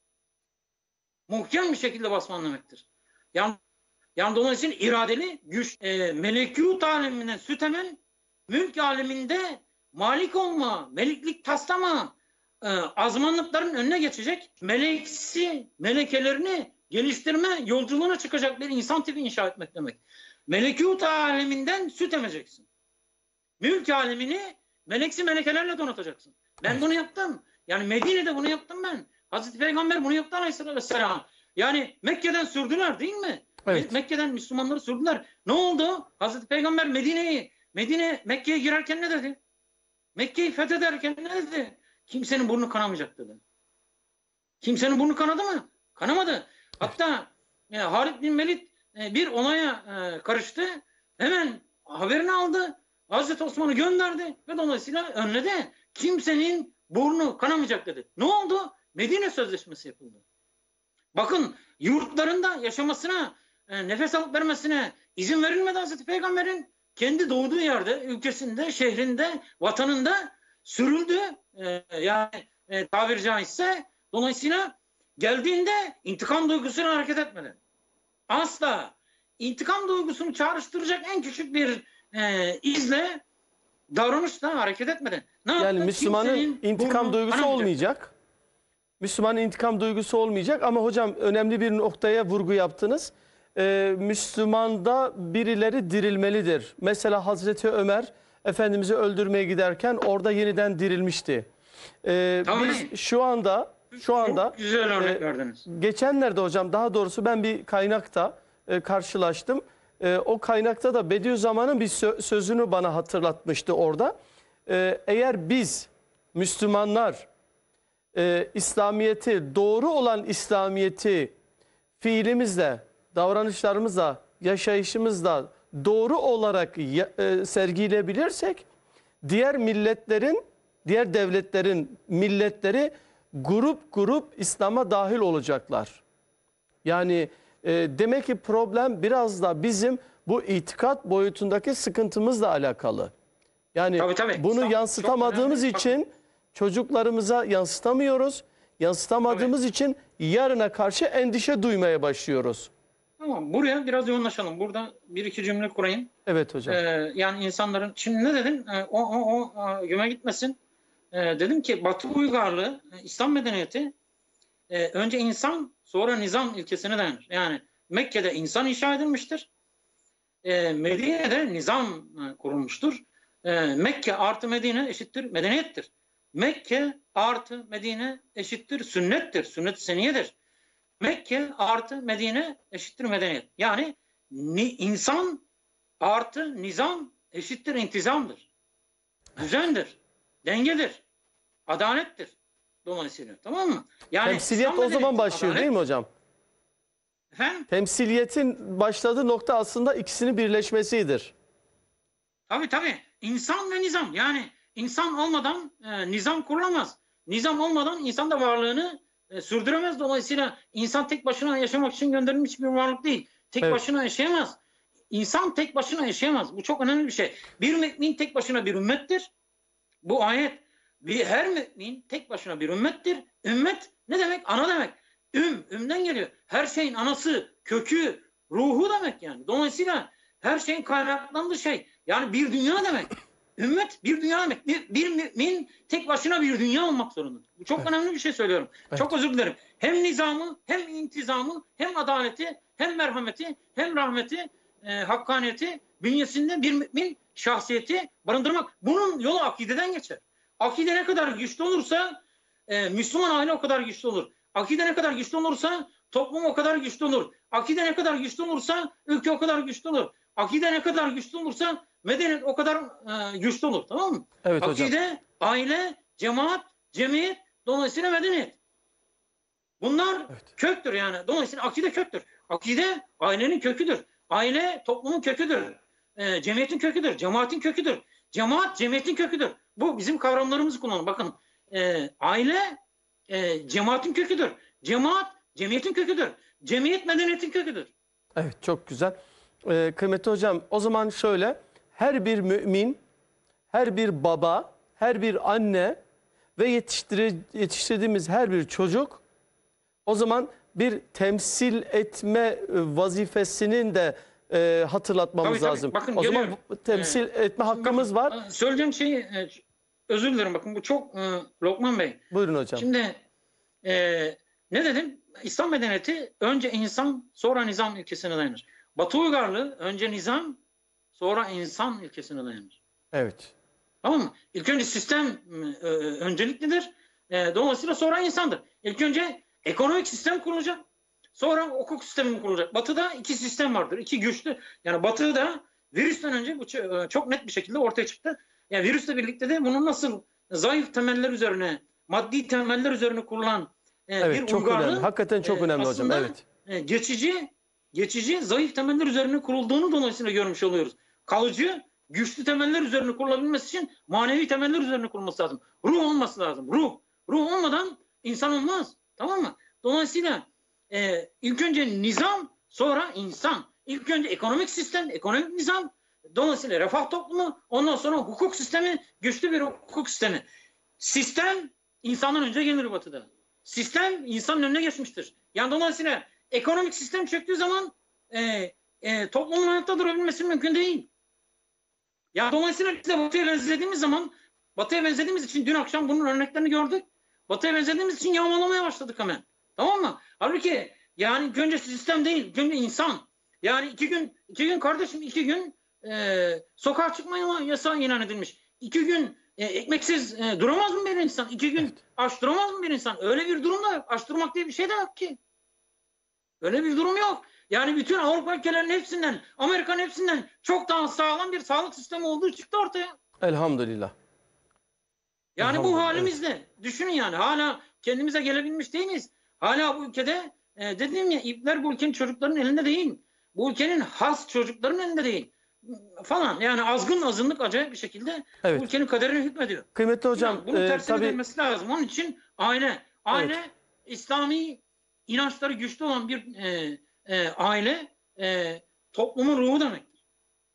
Muhkem bir şekilde basman demektir. Yani, yani dolayısıyla iradeli güç, e, melekut aleminden süt emen, mülk aleminde malik olma, meliklik taslama, e, azmanlıkların önüne geçecek, meleksi melekelerini geliştirme yolculuğuna çıkacak bir insan tipi inşa etmek demek. Melekut aleminden süt emeceksin. Mülk alemini meleksi melekelerle donatacaksın. Ben bunu yaptım. Yani Medine'de bunu yaptım ben. Hazreti Peygamber bunu yaptı aleyhissalatü vesselam. Yani Mekke'den sürdüler değil mi? Evet. Mekke'den Müslümanları sürdüler. Ne oldu? Hazreti Peygamber Medine'yi, Medine Mekke'ye girerken ne dedi? Mekke'yi fethederken ne dedi? Kimsenin burnu kanamayacak dedi. Kimsenin burnu kanadı mı? Kanamadı. Hatta e, Halid bin Velid e, bir olaya e, karıştı. Hemen haberini aldı. Hazreti Osman'ı gönderdi ve dolayısıyla önledi. Kimsenin burnu kanamayacak dedi. Ne oldu? Medine Sözleşmesi yapıldı. Bakın yurtlarında yaşamasına, e, nefes alıp vermesine izin verilmedi Hazreti Peygamber'in. Kendi doğduğu yerde, ülkesinde, şehrinde, vatanında sürüldü. E, yani e, tabiri caizse. Dolayısıyla geldiğinde intikam duygusuyla hareket etmedi. Asla intikam duygusunu çağrıştıracak en küçük bir e, izle, davranışla hareket etmedi. Ne Yani yaptı? Müslümanın Kimsenin intikam burnu duygusu kanamayacak. olmayacak. Müslümanın intikam duygusu olmayacak ama hocam önemli bir noktaya vurgu yaptınız. Ee, Müslümanda birileri dirilmelidir. Mesela Hazreti Ömer Efendimiz'i öldürmeye giderken orada yeniden dirilmişti. Ee, Tabii. biz şu anda şu anda Çok güzel örnek e, verdiniz. geçenlerde hocam daha doğrusu ben bir kaynakta e, karşılaştım. E, o kaynakta da Bediüzzaman'ın bir sö- sözünü bana hatırlatmıştı orada. E, eğer biz Müslümanlar e, İslamiyeti, doğru olan İslamiyeti fiilimizle, davranışlarımızla, yaşayışımızla doğru olarak ya- e, sergileyebilirsek diğer milletlerin, diğer devletlerin milletleri grup grup İslam'a dahil olacaklar. Yani e, demek ki problem biraz da bizim bu itikat boyutundaki sıkıntımızla alakalı. Yani Tabii, tabii. bunu Çok- yansıtamadığımız çok önemli. için çocuklarımıza yansıtamıyoruz. Yansıtamadığımız için yarına karşı endişe duymaya başlıyoruz. Tamam, buraya biraz yoğunlaşalım. Burada bir iki cümle kurayım. Evet hocam. Ee, yani insanların, şimdi ne dedin? Ee, o o o a, güme gitmesin. Ee, dedim ki Batı uygarlığı, e, İslam medeniyeti e, önce insan sonra nizam ilkesine dayanır. Yani Mekke'de insan inşa edilmiştir. E, Medine'de nizam e, kurulmuştur. E, Mekke artı Medine eşittir medeniyettir. Mekke artı Medine eşittir sünnettir. Sünnet-i seniyedir. Mekke artı Medine eşittir medeniyet. Yani ni, insan artı nizam eşittir intizamdır. Düzendir. Dengedir. Adalettir. Dolayısıyla tamam mı? Yani Temsiliyet İslam o zaman medeniyeti başlıyor adalet- değil mi hocam? Efendim? Temsiliyetin başladığı nokta aslında ikisinin birleşmesidir. Tabii tabii. İnsan ve nizam. Yani insan olmadan e, nizam kurulamaz. Nizam olmadan insan da varlığını e, sürdüremez. Dolayısıyla insan tek başına yaşamak için gönderilmiş bir varlık değil. Tek Evet. başına yaşayamaz. İnsan tek başına yaşayamaz. Bu çok önemli bir şey. Bir mümin tek başına bir ümmettir. Bu ayet bir her mümin tek başına bir ümmettir. Ümmet ne demek? Ana demek. Üm, ümden geliyor. Her şeyin anası, kökü, ruhu demek yani. Dolayısıyla her şeyin kaynaklandığı şey. Yani bir dünya demek. Ümmet bir dünya demek. Bir, bir mümin tek başına bir dünya olmak zorundadır. Bu çok Evet. önemli bir şey söylüyorum. Evet. Çok özür dilerim. Hem nizamı, hem intizamı, hem adaleti, hem merhameti, hem rahmeti, e, hakkaniyeti bünyesinde bir mümin şahsiyeti barındırmak. Bunun yolu akideden geçer. Akide ne kadar güçlü olursa e, Müslüman aile o kadar güçlü olur. Akide ne kadar güçlü olursa toplum o kadar güçlü olur. Akide ne kadar güçlü olursa ülke o kadar güçlü olur. Akide ne kadar güçlü olursa medeniyet o kadar e, güçlü olur. Tamam mı? Evet Akide, hocam. aile, cemaat, cemiyet, dolayısıyla medeniyet. Bunlar Evet. köktür yani. Dolayısıyla akide köktür. Akide ailenin köküdür. Aile toplumun köküdür. E, cemiyetin köküdür. Cemaatin köküdür. Cemaat cemiyetin köküdür. Bu bizim kavramlarımızı kullanın. Bakın e, aile e, cemaatin köküdür. Cemaat cemiyetin köküdür. Cemiyet medeniyetin köküdür. Evet, çok güzel. Ee, kıymetli hocam, o zaman şöyle, her bir mümin, her bir baba, her bir anne ve yetiştir yetiştirdiğimiz her bir çocuk o zaman bir temsil etme e, vazifesinin de e, hatırlatmamız Tabii, tabii. lazım. Bakın, o zaman geliyorum. bu temsil etme hakkımız Bakın, var. söyleyeceğim şeyi e, özür dilerim, bakın bu çok e, Lokman Bey. Buyurun hocam. Şimdi e, ne dedim? İslam medeniyeti önce insan sonra nizam ilkesine dayanır. Batı uygarlığı önce nizam sonra insan ilkesine dayanır. Evet. Tamam mı? İlk önce sistem e, önceliklidir. E, dolayısıyla sonra insandır. İlk önce ekonomik sistem kurulacak. Sonra hukuk sistemi kurulacak. Batı'da iki sistem vardır. İki güçlü. Yani Batı'da virüsten önce bu çok net bir şekilde ortaya çıktı. Yani virüsle birlikte de bunun nasıl zayıf temeller üzerine, maddi temeller üzerine kurulan e, Evet, bir çok uygarlığın önemli. Hakikaten çok e, önemli hocam. aslında, Evet. e, geçici geçici zayıf temeller üzerine kurulduğunu dolayısıyla görmüş oluyoruz. Kalıcı güçlü temeller üzerine kurulabilmesi için manevi temeller üzerine kurulması lazım. Ruh olması lazım. Ruh. Ruh olmadan insan olmaz. Tamam mı? Dolayısıyla e, ilk önce nizam, sonra insan. İlk önce ekonomik sistem, ekonomik nizam. Dolayısıyla refah toplumu, ondan sonra hukuk sistemi, güçlü bir hukuk sistemi. Sistem insandan önce gelir Batı'da. Sistem insanın önüne geçmiştir. Yani dolayısıyla ekonomik sistem çöktüğü zaman e, e, toplumun hayatta durabilmesi mümkün değil. Ya dolayısıyla biz de Batı'ya benzediğimiz zaman, Batı'ya benzediğimiz için dün akşam bunun örneklerini gördük. Batı'ya benzediğimiz için yağmalamaya başladık hemen. Tamam mı? Halbuki yani ilk önce sistem değil, ilk önce insan. Yani iki gün, iki gün kardeşim, iki gün e, sokağa çıkma yasağı ilan edilmiş. İki gün e, ekmeksiz e, duramaz mı bir insan? İki gün Evet. aç duramaz mı bir insan? Öyle bir durum da yok. Aç durmak diye bir şey de yok ki. Öyle bir durum yok. Yani bütün Avrupa ülkelerinin hepsinden, Amerika'nın hepsinden çok daha sağlam bir sağlık sistemi olduğu çıktı ortaya. Elhamdülillah. Yani bu Elhamdülillah, halimizle düşünün yani hala kendimize gelebilmiş değiliz. Hala bu ülkede e, dediğim ya ipler bu ülkenin çocukların elinde değil. Bu ülkenin has çocukların elinde değil. Falan yani azgın azınlık acayip bir şekilde Evet. bu ülkenin kaderine hükmediyor. Kıymetli hocam, Yani bunun e, tersine tabii dönmesi lazım. Onun için aile, aile Evet. İslami inançları güçlü olan bir e, e, aile e, toplumun ruhu demektir.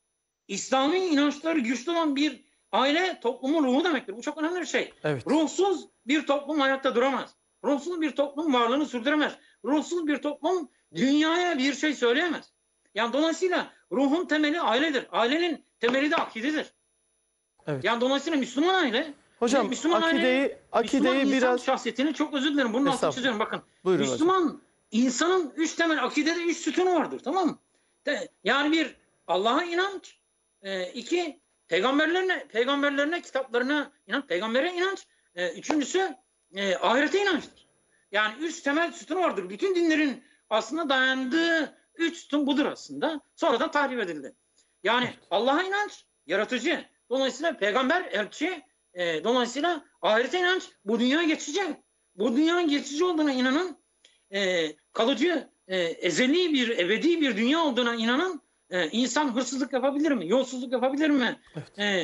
İslami inançları güçlü olan bir aile toplumun ruhu demektir. Bu çok önemli bir şey. evet. Ruhsuz bir toplum hayatta duramaz. Ruhsuz bir toplum varlığını sürdüremez. Ruhsuz bir toplum dünyaya bir şey söyleyemez. Yani dolayısıyla ruhun temeli ailedir. Ailenin temeli de akidedir. Evet. Yani dolayısıyla Müslüman aile, Hocam Müslüman akideyi aile, akideyi Müslüman insan biraz şahsiyetini çok özür dilerim. Bunun altını Estağfurullah. çiziyorum bakın. Buyurun hocam. Müslüman insanın üç temel akidede üç sütunu vardır, tamam mı? De, yani bir Allah'a inanç, e, iki peygamberlerine, peygamberlerine, kitaplarına inanç, peygambere inanç, e, üçüncüsü e, ahirete inançtır. Yani üç temel sütun vardır. Bütün dinlerin aslında dayandığı üç sütun budur aslında. Sonradan tahrip edildi. Yani Evet. Allah'a inanç, yaratıcı. Dolayısıyla peygamber, elçi, e, dolayısıyla ahirete inanç, bu dünya geçici. Bu dünyanın geçici olduğuna inanan, e, kalıcı, e, ezeli bir, ebedi bir dünya olduğuna inanan e, insan hırsızlık yapabilir mi? Yolsuzluk yapabilir mi? Evet. E,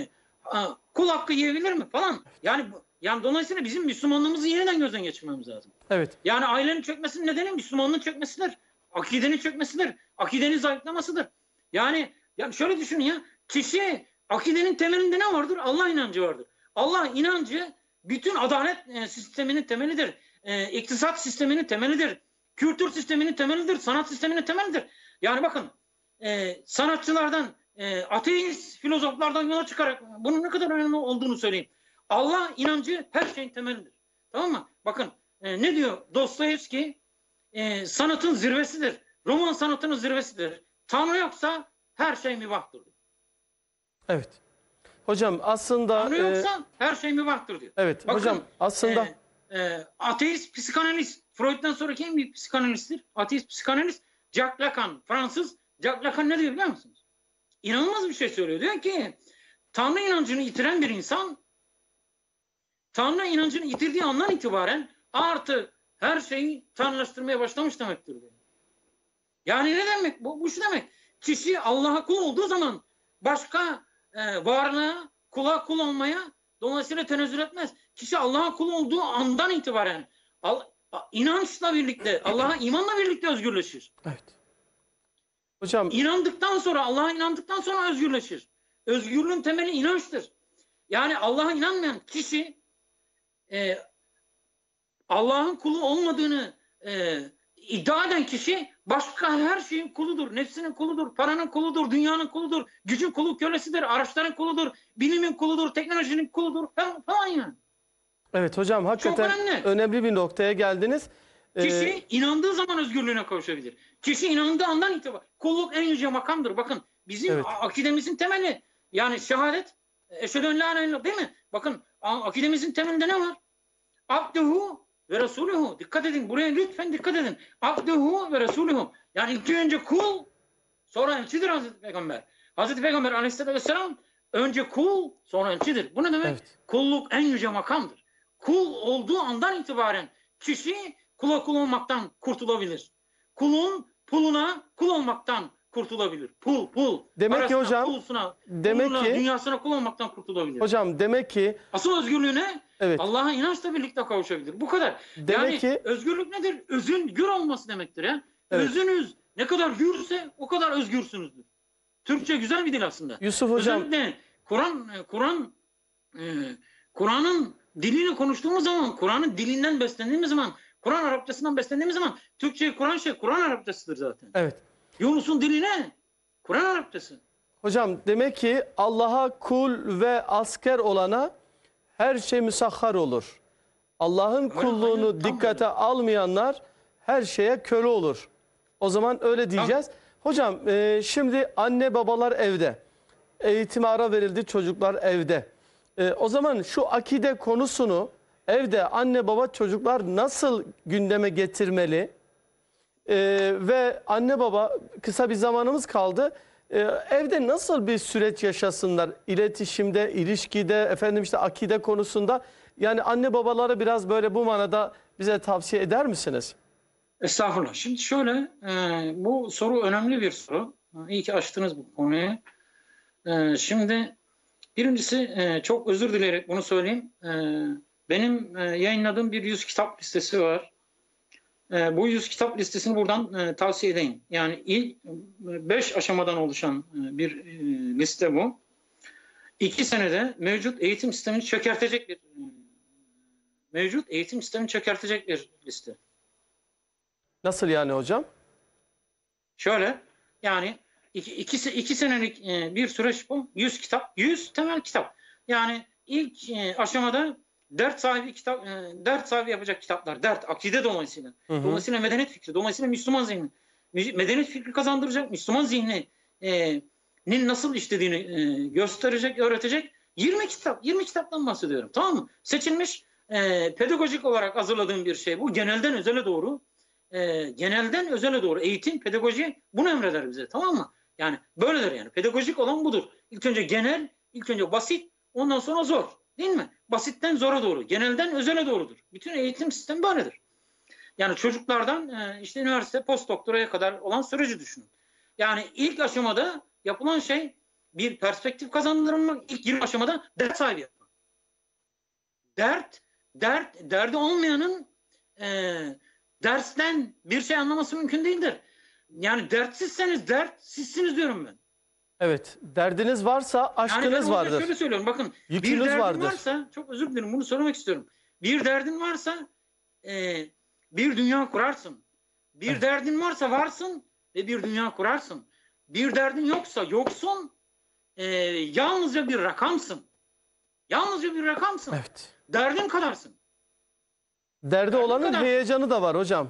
Aa, kul hakkı yiyebilir mi falan. Yani bu- yani dolayısıyla bizim Müslümanlığımızı yeniden gözden geçirmemiz lazım. Evet. Yani ailenin çökmesinin nedeni Müslümanlığın çökmesidir. Akidenin çökmesidir. Akidenin zayıflamasıdır. Yani, yani şöyle düşünün ya. Kişi akidenin temelinde ne vardır? Allah inancı vardır. Allah inancı bütün adalet e, sisteminin temelidir. E, iktisat sisteminin temelidir. Kültür sisteminin temelidir. Sanat sisteminin temelidir. Yani bakın e, sanatçılardan, e, ateist filozoflardan yola çıkarak bunun ne kadar önemli olduğunu söyleyeyim. Allah inancı her şeyin temelidir. Tamam mı? Bakın e, ne diyor Dostoyevski? E, sanatın zirvesidir. Roman sanatının zirvesidir. Tanrı yoksa her şey mübahtır. Evet. Hocam aslında Tanrı e, yoksa her şey mübahtır diyor. evet Bakın, hocam aslında e, e, ateist psikanalist, Freud'dan sonraki en büyük psikanalisttir. Ateist psikanalist Jacques Lacan, Fransız. Jacques Lacan ne diyor biliyor musunuz? İnanılmaz bir şey söylüyor. Diyor ki Tanrı inancını yitiren bir insan Tanrı inancını yitirdiği andan itibaren artık her şeyi tanrılaştırmaya başlamış demektir. Diyor. Yani ne demek? Bu, bu şu demek. Kişi Allah'a kul olduğu zaman başka e, varlığa, kula kul olmaya dolayısıyla tenezzül etmez. Kişi Allah'a kul olduğu andan itibaren al, inançla birlikte, Allah'a imanla birlikte özgürleşir. evet. Hocam İnandıktan sonra, Allah'a inandıktan sonra özgürleşir. Özgürlüğün temeli inançtır. Yani Allah'a inanmayan kişi e, Allah'ın kulu olmadığını e, iddia eden kişi başka her şeyin kuludur. Nefsinin kuludur, paranın kuludur, dünyanın kuludur, gücün kulu kölesidir, araçların kuludur, bilimin kuludur, teknolojinin kuludur falan, falan yani. evet hocam hakikaten önemli. önemli bir noktaya geldiniz. Ee, Kişi inandığı zaman özgürlüğüne kavuşabilir. Kişi inandığı andan itibaren kulluk en yüce makamdır. Bakın bizim Evet. akidemizin temeli yani şehadet, eşhedü en la ilahe illallah değil mi? Bakın akidemizin temelinde ne var? Abduhu ve Resuluhu. Dikkat edin. Buraya lütfen dikkat edin. Abduhu ve Resuluhu. Yani ilk önce kul, sonra elçidir Hazreti Peygamber. Hazreti Peygamber Aleyhisselatü Vesselam önce kul, sonra elçidir. Bu ne demek? Evet. Kulluk en yüce makamdır. Kul olduğu andan itibaren kişi kula kul olmaktan kurtulabilir. Kulun puluna kul olmaktan kurtulabilir. Pul, pul. Demek ki Parasına, hocam, pulusuna, demek puluna, ki- dünyasına kul olmaktan kurtulabilir. hocam demek ki Asıl özgürlüğüne evet. Allah'a inançla birlikte kavuşabilir. Bu kadar. Demek yani ki- özgürlük nedir? Özün gür olması demektir ya. Evet. Özünüz ne kadar gürse o kadar özgürsünüzdür. Türkçe güzel bir dil aslında. Yusuf hocam Özellikle Kur'an Kur'an e, Kur'an'ın dilini konuştuğumuz zaman, Kur'an'ın dilinden beslendiğimiz zaman, Kur'an Arapçasından beslendiğimiz zaman Türkçe Kur'an şey Kur'an Arapçasıdır zaten. evet. Yunus'un dili ne? Kur'an Arapçası. Hocam demek ki Allah'a kul ve asker olana her şey müsahhar olur. Allah'ın Öyle, kulluğunu aynen, tam dikkate almayanlar her şeye köle olur. O zaman öyle diyeceğiz. Hocam e, şimdi anne babalar evde. Eğitime ara verildi, çocuklar evde. E, o zaman şu akide konusunu evde anne baba çocuklar nasıl gündeme getirmeli? E, ve anne baba kısa bir zamanımız kaldı. E, evde nasıl bir süreç yaşasınlar? İletişimde, ilişkide, efendim işte akide konusunda. Yani anne babaları biraz böyle bu manada bize tavsiye eder misiniz? Estağfurullah. Şimdi şöyle, e, bu soru önemli bir soru. İyi ki açtınız bu konuyu. E, şimdi birincisi e, çok özür dileyerek bunu söyleyeyim. E, benim e, yayınladığım bir yüz kitap listesi var. E, bu yüz kitap listesini buradan e, tavsiye edeyim. Yani ilk beş aşamadan oluşan e, bir e, liste bu. İki senede mevcut eğitim sistemini çökertecek bir mevcut eğitim sistemini çökertecek bir liste. Nasıl yani hocam? Şöyle yani iki, iki, iki senelik e, bir süreç bu. yüz kitap, yüz temel kitap. Yani ilk e, aşamada dert sahibi kitap, e, dert sahibi yapacak kitaplar. Dert, akide dolayısıyla. Hı hı. Dolayısıyla medeniyet fikri, dolayısıyla Müslüman zihni. Medeniyet fikri kazandıracak, Müslüman zihni e, nin nasıl işlediğini e, gösterecek, öğretecek yirmi kitap. yirmi kitaptan bahsediyorum. Tamam mı? Seçilmiş e, pedagojik olarak hazırladığım bir şey bu. Genelden özele doğru. E, genelden özele doğru eğitim, pedagoji bunu emreder bize, tamam mı? Yani böyledir yani. Pedagojik olan budur. İlk önce genel, ilk önce basit, ondan sonra zor. Değil mi? Basitten zora doğru, genelden özele doğrudur. Bütün eğitim sistemi böyledir. Yani çocuklardan e, işte üniversite, postdoktoraya kadar olan süreci düşünün. Yani ilk aşamada yapılan şey bir perspektif kazandırmak, ilk yirmi aşamada dert sahibi yapmak. Dert, dert, derdi olmayanın e, dersten bir şey anlaması mümkün değildir. Yani dertsizseniz dert sizsiniz diyorum ben. Evet. Derdiniz varsa aşkınız Yani ben vardır. şöyle söylüyorum, bakın Yükünüz bir derdin vardır. varsa, çok özür dilerim bunu söylemek istiyorum. Bir derdin varsa e, bir dünya kurarsın. Bir Evet. derdin varsa varsın ve bir dünya kurarsın. Bir derdin yoksa yoksun, e, yalnızca bir rakamsın. Yalnızca bir rakamsın. Evet. Derdin kadarsın. Derdi Derdi olanın kadar. heyecanı da var hocam.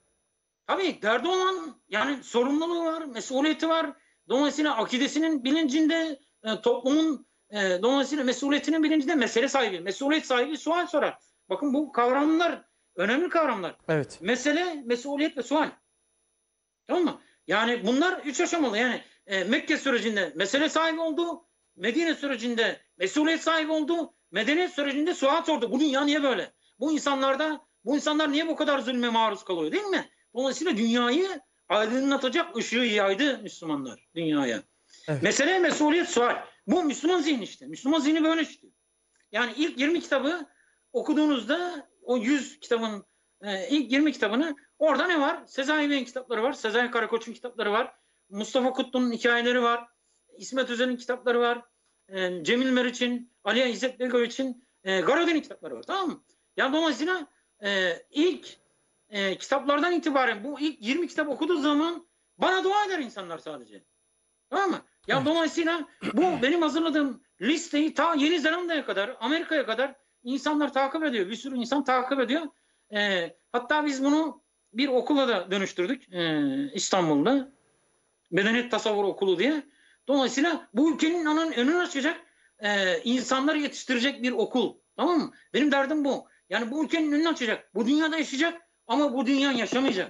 Tabii derdi olan, yani sorumluluğu var, mesuliyeti var. Dolayısıyla akidesinin bilincinde, e, toplumun e, dolayısıyla mesuliyetinin bilincinde mesele sahibi, mesuliyet sahibi sual sorar. Bakın bu kavramlar önemli kavramlar. Evet. Mesele, mesuliyet ve sual. Tamam mı? Yani bunlar üç aşamalı. Yani e, Mekke sürecinde mesele sahibi oldu, Medine sürecinde mesuliyet sahibi oldu, medeniyet sürecinde sual sordu. Bu dünya niye böyle? Bu insanlarda, bu insanlar niye bu kadar zulme maruz kalıyor, değil mi? Dolayısıyla dünyayı aydınlatacak ışığı yaydı Müslümanlar dünyaya. Evet. Mesele, mesuliyet, sual. Bu Müslüman zihni işte. Müslüman zihni böyle işte. Yani ilk yirmi kitabı okuduğunuzda o yüz kitabın e, ilk yirmi kitabını, orada ne var? Sezai Bey'in kitapları var. Sezai Karakoç'un kitapları var. Mustafa Kutlu'nun hikayeleri var. İsmet Özel'in kitapları var. E, Cemil Meriç'in, Ali İzzet Begoviç'in, e, Garodin'in kitapları var. Tamam mı? Yani dolayısıyla e, ilk e, kitaplardan itibaren bu ilk yirmi kitap okuduğu zaman bana dua eder insanlar sadece. Tamam mı? Ya Evet. dolayısıyla bu benim hazırladığım listeyi ta Yeni Zelanda'ya kadar, Amerika'ya kadar insanlar takip ediyor. Bir sürü insan takip ediyor. E, hatta biz bunu bir okula da dönüştürdük e, İstanbul'da. Medeniyet Tasavvur Okulu diye. Dolayısıyla bu ülkenin onun önünü açacak, e, insanları yetiştirecek bir okul. Tamam mı? Benim derdim bu. Yani bu ülkenin önünü açacak. Bu dünyada yaşayacak ama bu dünya yaşamayacak.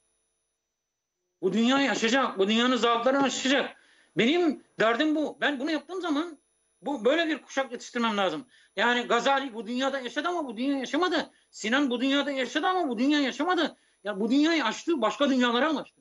Bu dünya yaşayacak. Bu dünyanın zaaflarını aşacak. Benim derdim bu. Ben bunu yaptığım zaman bu böyle bir kuşak yetiştirmem lazım. Yani Gazali bu dünyada yaşadı ama bu dünya yaşamadı. Sinan bu dünyada yaşadı ama bu dünya yaşamadı. Ya bu dünyayı aştı, başka dünyalara ulaştı.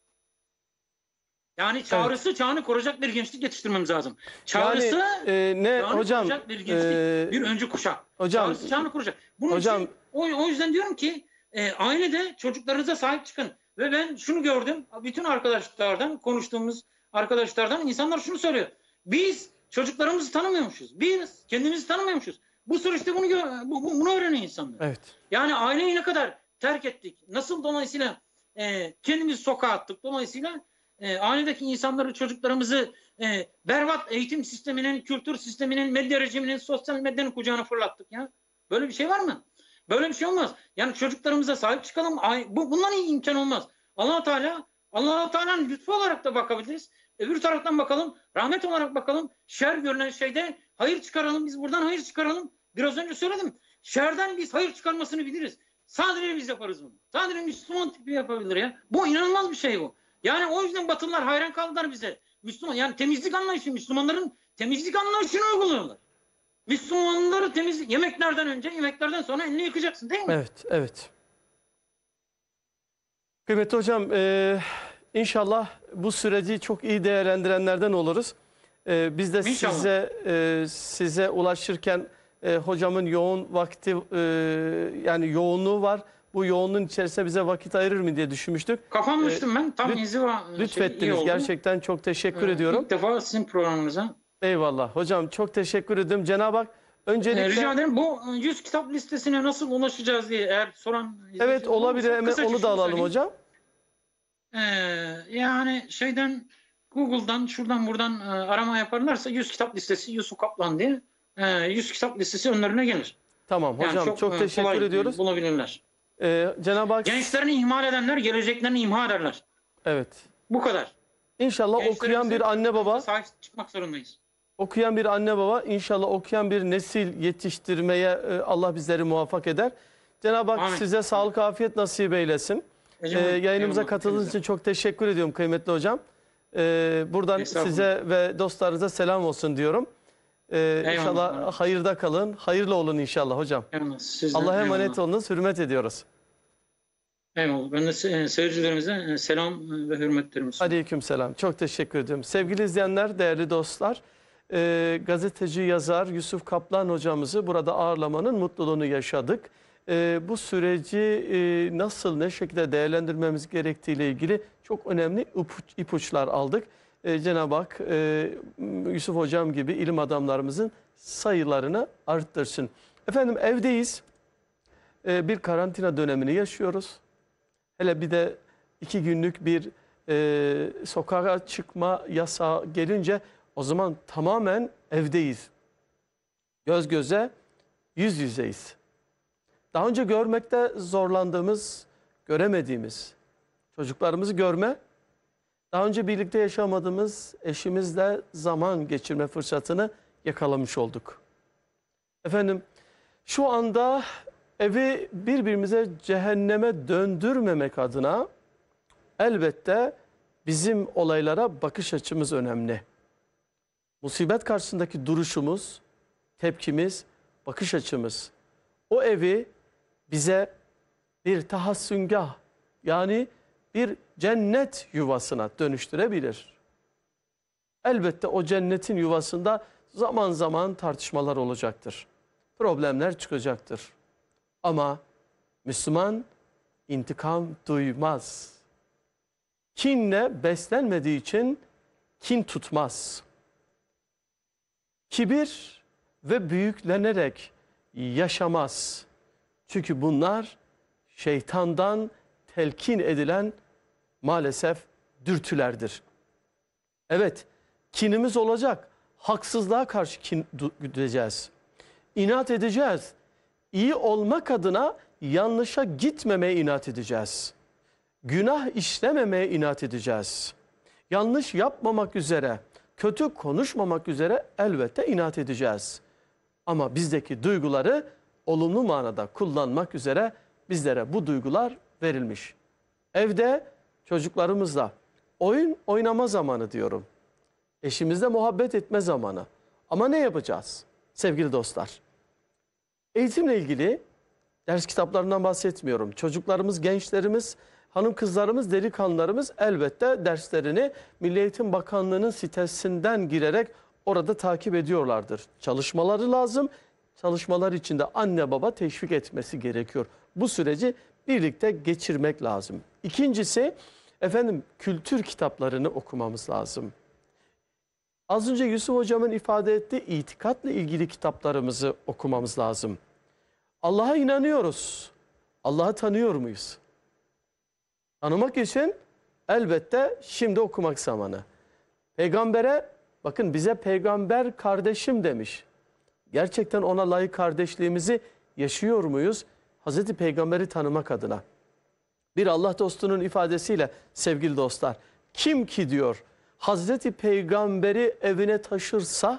Yani çağrısı evet. Çağını koruyacak bir gençlik yetiştirmemiz lazım. Çağrısı yani, e, ne çağını hocam koruyacak bir gençlik, e, bir öncü kuşak. Hocam, çağrısı çağını koruyacak. Bunun hocam, için o, o yüzden diyorum ki e, ailede çocuklarınıza sahip çıkın. Ve ben şunu gördüm. Bütün arkadaşlardan, konuştuğumuz arkadaşlardan insanlar şunu söylüyor. Biz çocuklarımızı tanımıyormuşuz. Biz kendimizi tanımıyormuşuz. Bu süreçte bunu bu, bunu öğreniyor insanlar. Evet. Yani aileyi ne kadar terk ettik? Nasıl dolayısıyla e, kendimizi sokağa attık? Dolayısıyla e, ailedeki insanları, çocuklarımızı e, berbat eğitim sisteminin, kültür sisteminin, medya rejiminin, sosyal medyanın kucağına fırlattık ya. Böyle bir şey var mı? Böyle bir şey olmaz. Yani çocuklarımıza sahip çıkalım. Bu, bundan iyi imkan olmaz. Allah Teala, Allah Teala'nın lütfu olarak da bakabiliriz. Öbür taraftan bakalım, rahmet olarak bakalım. Şer görünen şeyde hayır çıkaralım. Biz buradan hayır çıkaralım. Biraz önce söyledim. Şerden biz hayır çıkarmasını biliriz. Sadece biz yaparız bunu. Sadece Müslüman tipi yapabilir ya. Bu inanılmaz bir şey bu. Yani o yüzden Batılılar hayran kaldılar bize. Müslüman, yani temizlik anlayışı, Müslümanların temizlik anlayışını uyguluyorlar. Müslümanları temizlik, yemeklerden önce, yemeklerden sonra elini yıkacaksın değil mi? Evet, evet. Kıymetli hocam, e, inşallah bu süreci çok iyi değerlendirenlerden oluruz. E, biz de İnşallah. size e, size ulaşırken e, hocamın yoğun vakti, e, yani yoğunluğu var. Bu yoğunluğun içerisinde bize vakit ayırır mı diye düşünmüştük. Kapanmıştım ben. Tam lüt, inziva lütfettiniz. şey, Gerçekten çok teşekkür ee, ediyorum. İlk defa sizin programınıza. Eyvallah. Hocam çok teşekkür ederim. Cenab-ı Hak öncelikle... Ee, rica ederim. Bu yüz kitap listesine nasıl ulaşacağız diye eğer soran... Evet olabilir. Hemen onu da alalım hocam. Ee, yani şeyden Google'dan şuradan buradan e, arama yaparlarsa yüz kitap listesi Yusuf Kaplan diye e, yüz kitap listesi önlerine gelir. Tamam hocam yani çok, çok teşekkür kolay, ediyoruz. Bulabilirler. Ee, Cenab-ı Hak... Gençlerini ihmal edenler geleceklerini imha ederler. Evet. Bu kadar. İnşallah okuyan bir anne baba... Sahip çıkmak zorundayız. Okuyan bir anne baba, inşallah okuyan bir nesil yetiştirmeye e, Allah bizleri muvaffak eder. Cenab-ı Hak Amin. Size sağlık, afiyet nasip eylesin. Ee, yayınımıza katıldığınız için çok teşekkür ediyorum kıymetli hocam. Ee, buradan size ve dostlarınıza selam olsun diyorum. Ee, inşallah hayırda kalın, hayırlı olun inşallah hocam. Allah'a emanet olunuz, hürmet ediyoruz. Eyvallah. Ben de se- seyircilerimize e, selam e, ve hürmetlerimi sunuyorum. Aleykümselam. Çok teşekkür ediyorum. Sevgili izleyenler, değerli dostlar, e, gazeteci yazar Yusuf Kaplan hocamızı burada ağırlamanın mutluluğunu yaşadık. E, bu süreci e, nasıl, ne şekilde değerlendirmemiz gerektiğiyle ilgili çok önemli ipuç, ipuçlar aldık. E, Cenab-ı Hak e, Yusuf hocam gibi ilim adamlarımızın sayılarını arttırsın. Efendim, evdeyiz. E, bir karantina dönemini yaşıyoruz. Hele bir de iki günlük bir e, sokağa çıkma yasağı gelince o zaman tamamen evdeyiz. Göz göze, yüz yüzeyiz. Daha önce görmekte zorlandığımız, göremediğimiz çocuklarımızı görme, daha önce birlikte yaşamadığımız eşimizle zaman geçirme fırsatını yakalamış olduk. Efendim, şu anda evi birbirimize cehenneme döndürmemek adına elbette bizim olaylara bakış açımız önemli. Musibet karşısındaki duruşumuz, tepkimiz, bakış açımız o evi bize bir tahassüngah, yani bir cennet yuvasına dönüştürebilir. Elbette o cennetin yuvasında zaman zaman tartışmalar olacaktır. Problemler çıkacaktır. Ama Müslüman intikam duymaz. Kinle beslenmediği için kin tutmaz. Kibir ve büyüklenerek yaşamaz. Çünkü bunlar şeytandan telkin edilen maalesef dürtülerdir. Evet, kinimiz olacak. Haksızlığa karşı kin güdeceğiz. İnat edeceğiz. İyi olmak adına yanlışa gitmemeye inat edeceğiz. Günah işlememeye inat edeceğiz. Yanlış yapmamak üzere, kötü konuşmamak üzere elbette inat edeceğiz. Ama bizdeki duyguları olumlu manada kullanmak üzere bizlere bu duygular verilmiş. Evde çocuklarımızla oyun oynama zamanı diyorum. Eşimizle muhabbet etme zamanı. Ama ne yapacağız sevgili dostlar? Eğitimle ilgili ders kitaplarından bahsetmiyorum. Çocuklarımız, gençlerimiz, hanım kızlarımız, delikanlılarımız elbette derslerini Milli Eğitim Bakanlığı'nın sitesinden girerek orada takip ediyorlardır. Çalışmaları lazım. Çalışmalar için de anne baba teşvik etmesi gerekiyor. Bu süreci birlikte geçirmek lazım. İkincisi, efendim, kültür kitaplarını okumamız lazım. Az önce Yusuf hocamın ifade ettiği itikatla ilgili kitaplarımızı okumamız lazım. Allah'a inanıyoruz. Allah'ı tanıyor muyuz? Tanımak için elbette şimdi okumak zamanı. Peygambere, bakın, bize peygamber kardeşim demiş. Gerçekten ona layık kardeşliğimizi yaşıyor muyuz? Hazreti Peygamber'i tanımak adına. Bir Allah dostunun ifadesiyle sevgili dostlar, kim ki diyor Hazreti Peygamber'i evine taşırsa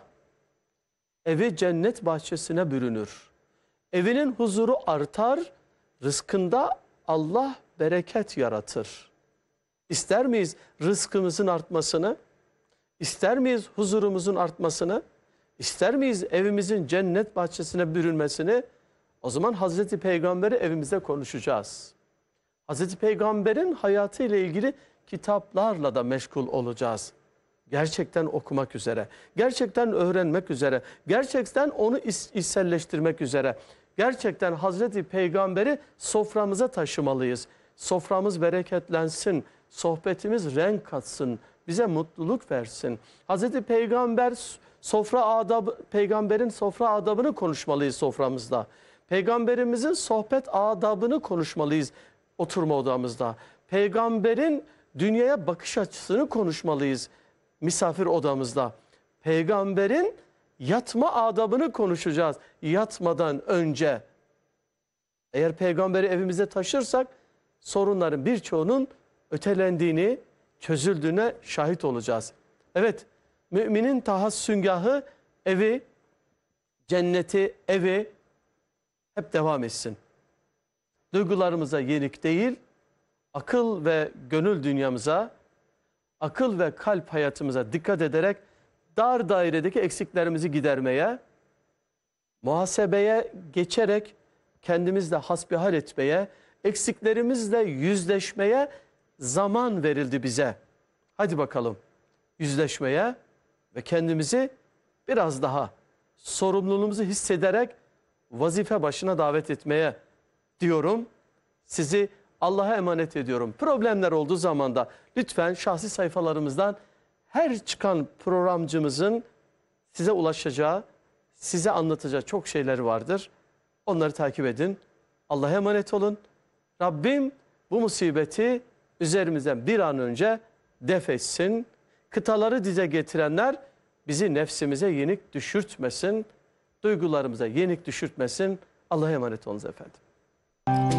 evi cennet bahçesine bürünür. Evinin huzuru artar, rızkında Allah bereket yaratır. İster miyiz rızkımızın artmasını? İster miyiz huzurumuzun artmasını? İster miyiz evimizin cennet bahçesine bürünmesini? O zaman Hazreti Peygamber'i evimizde konuşacağız. Hazreti Peygamber'in hayatı ile ilgili kitaplarla da meşgul olacağız. Gerçekten okumak üzere, gerçekten öğrenmek üzere, gerçekten onu içselleştirmek üzere. Gerçekten Hazreti Peygamber'i soframıza taşımalıyız. Soframız bereketlensin, sohbetimiz renk katsın, bize mutluluk versin. Hazreti Peygamber sofra adabı, peygamberin sofra adabını konuşmalıyız soframızda. Peygamberimizin sohbet adabını konuşmalıyız oturma odamızda. Peygamberin dünyaya bakış açısını konuşmalıyız misafir odamızda. Peygamberin yatma adabını konuşacağız yatmadan önce. Eğer peygamberi evimize taşırsak sorunların birçoğunun ötelendiğini, çözüldüğüne şahit olacağız. Evet, müminin tahassüngahı, evi, cenneti, evi hep devam etsin. Duygularımıza yenik değil, akıl ve gönül dünyamıza, akıl ve kalp hayatımıza dikkat ederek dar dairedeki eksiklerimizi gidermeye, muhasebeye geçerek kendimizle hasbihal etmeye, eksiklerimizle yüzleşmeye zaman verildi bize. Hadi bakalım yüzleşmeye ve kendimizi biraz daha sorumluluğumuzu hissederek vazife başına davet etmeye diyorum. Sizi Allah'a emanet ediyorum. Problemler olduğu zaman da lütfen şahsi sayfalarımızdan her çıkan programcımızın size ulaşacağı, size anlatacağı çok şeyler vardır. Onları takip edin. Allah'a emanet olun. Rabbim bu musibeti üzerimizden bir an önce def etsin. Kıtaları dize getirenler bizi nefsimize yenik düşürtmesin. Duygularımıza yenik düşürtmesin. Allah'a emanet olunuz efendim.